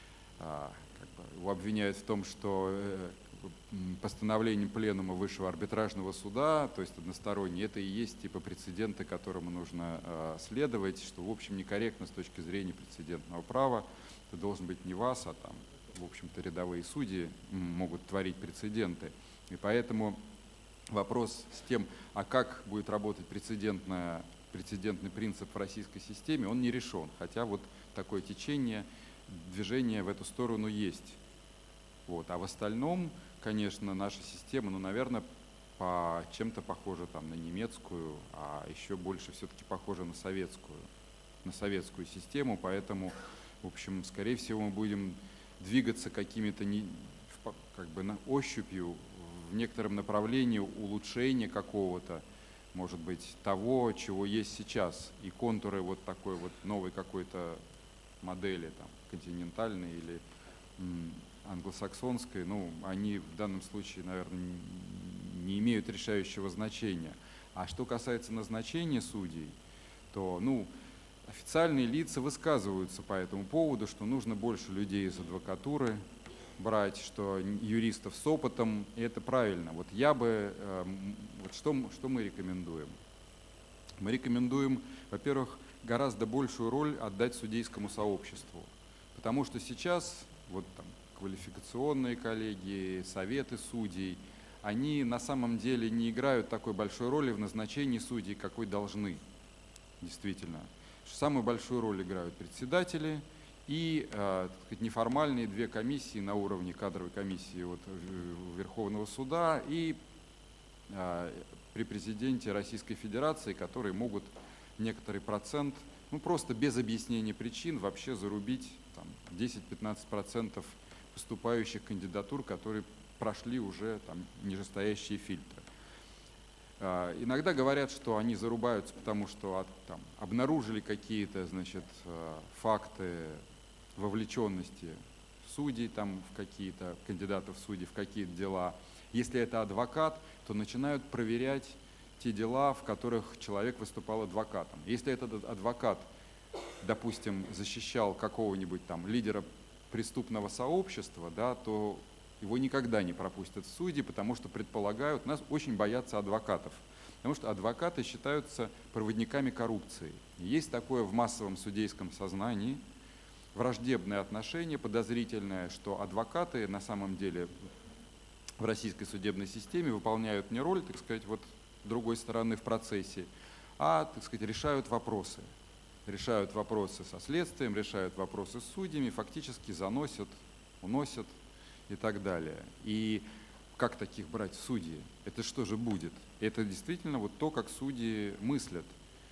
его обвиняют в том, что постановлением Пленума Высшего арбитражного суда, то есть одностороннее, это и есть типа прецеденты, которому нужно следовать, что, в общем, некорректно с точки зрения прецедентного права. Это должен быть не вас, а там, в общем-то, рядовые судьи могут творить прецеденты. И поэтому вопрос с тем, а как будет работать прецедентный принцип в российской системе, он не решен. Хотя вот такое течение, движение в эту сторону есть. Вот. А в остальном, конечно, наша система, ну, наверное, по чем-то похожа там, на немецкую, а еще больше все-таки похожа на советскую систему. Поэтому, в общем, скорее всего, мы будем двигаться какими-то как бы на ощупью в некотором направлении улучшения какого-то, может быть, того, чего есть сейчас. И контуры вот такой вот новой какой-то модели, там, континентальной или англосаксонской, ну, они в данном случае, наверное, не имеют решающего значения. А что касается назначения судей, то, ну, официальные лица высказываются по этому поводу, что нужно больше людей из адвокатуры брать, что юристов с опытом, и это правильно. Вот я бы, вот что мы рекомендуем? Мы рекомендуем, во-первых, гораздо большую роль отдать судейскому сообществу, потому что сейчас вот там квалификационные коллегии, советы судей, они на самом деле не играют такой большой роли в назначении судей, какой должны, действительно. Самую большую роль играют председатели и так сказать, неформальные две комиссии на уровне кадровой комиссии вот, Верховного суда и при президенте Российской Федерации, которые могут некоторый процент, ну просто без объяснения причин, вообще зарубить 10-15% поступающих кандидатур, которые прошли уже там, нижестоящие фильтры. Иногда говорят, что они зарубаются, потому что там, обнаружили какие-то, значит, факты вовлеченности судей, там, в какие-то кандидатов в судьи, в какие-то дела. Если это адвокат, то начинают проверять те дела, в которых человек выступал адвокатом. Если этот адвокат, допустим, защищал какого-нибудь там лидера преступного сообщества, да, то его никогда не пропустят в судьи, потому что предполагают, нас очень боятся адвокатов, потому что адвокаты считаются проводниками коррупции. И есть такое в массовом судейском сознании враждебное отношение, подозрительное, что адвокаты на самом деле в российской судебной системе выполняют не роль, так сказать, вот другой стороны в процессе, а, так сказать, решают вопросы. Решают вопросы со следствием, решают вопросы с судьями, фактически заносят, уносят и так далее. И как таких брать в судьи? Это что же будет? Это действительно вот то, как судьи мыслят.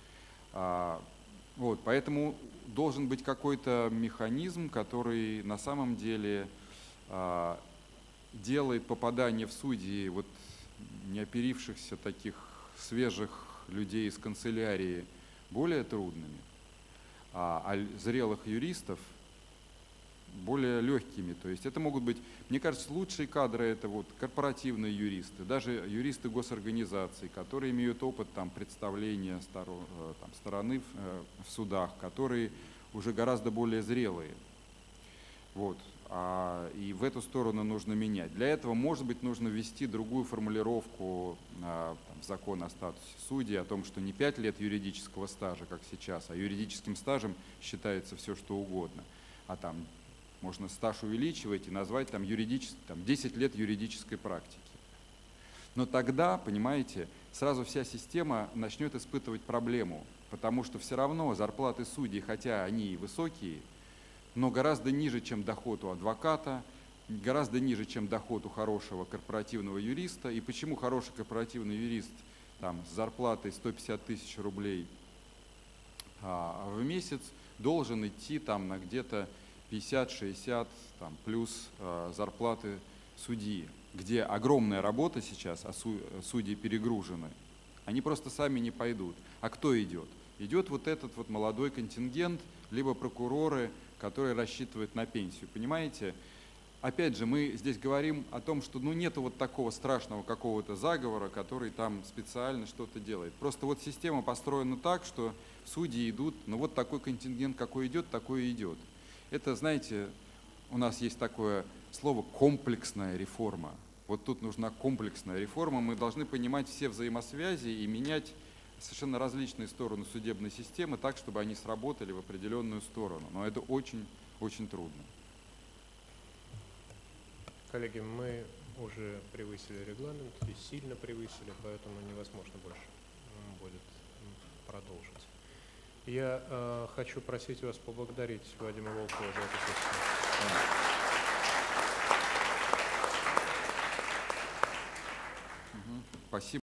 Вот, поэтому должен быть какой-то механизм, который на самом деле делает попадание в судьи вот неоперившихся таких свежих людей из канцелярии более трудными, а зрелых юристов более легкими. То есть это могут быть, мне кажется, лучшие кадры — это вот корпоративные юристы, даже юристы госорганизаций, которые имеют опыт там, представления стороны в судах, которые уже гораздо более зрелые. Вот. И в эту сторону нужно менять. Для этого, может быть, нужно ввести другую формулировку в закон о статусе судей, о том, что не 5 лет юридического стажа, как сейчас, а юридическим стажем считается все, что угодно. А там можно стаж увеличивать и назвать там 10 лет юридической практики. Но тогда, понимаете, сразу вся система начнет испытывать проблему, потому что все равно зарплаты судей, хотя они и высокие, но гораздо ниже, чем доход у адвоката, гораздо ниже, чем доход у хорошего корпоративного юриста. И почему хороший корпоративный юрист там, с зарплатой 150 тысяч рублей в месяц должен идти там, на где-то 50-60 плюс зарплаты судьи, где огромная работа сейчас, а судьи перегружены, они просто сами не пойдут. А кто идет? Идет вот этот вот молодой контингент, либо прокуроры, которые рассчитывают на пенсию. Понимаете? Опять же, мы здесь говорим о том, что нету вот такого страшного какого-то заговора, который там специально что-то делает. Просто вот система построена так, что судьи идут, вот такой контингент, какой идет, такой и идет. Это, знаете, у нас есть такое слово «комплексная реформа». Вот тут нужна комплексная реформа. Мы должны понимать все взаимосвязи и менять совершенно различные стороны судебной системы так, чтобы они сработали в определенную сторону. Но это очень, очень трудно. Коллеги, мы уже превысили регламент и сильно превысили, поэтому невозможно больше будет продолжить. Я хочу просить вас поблагодарить Вадима Волкова за эту сессию. Спасибо.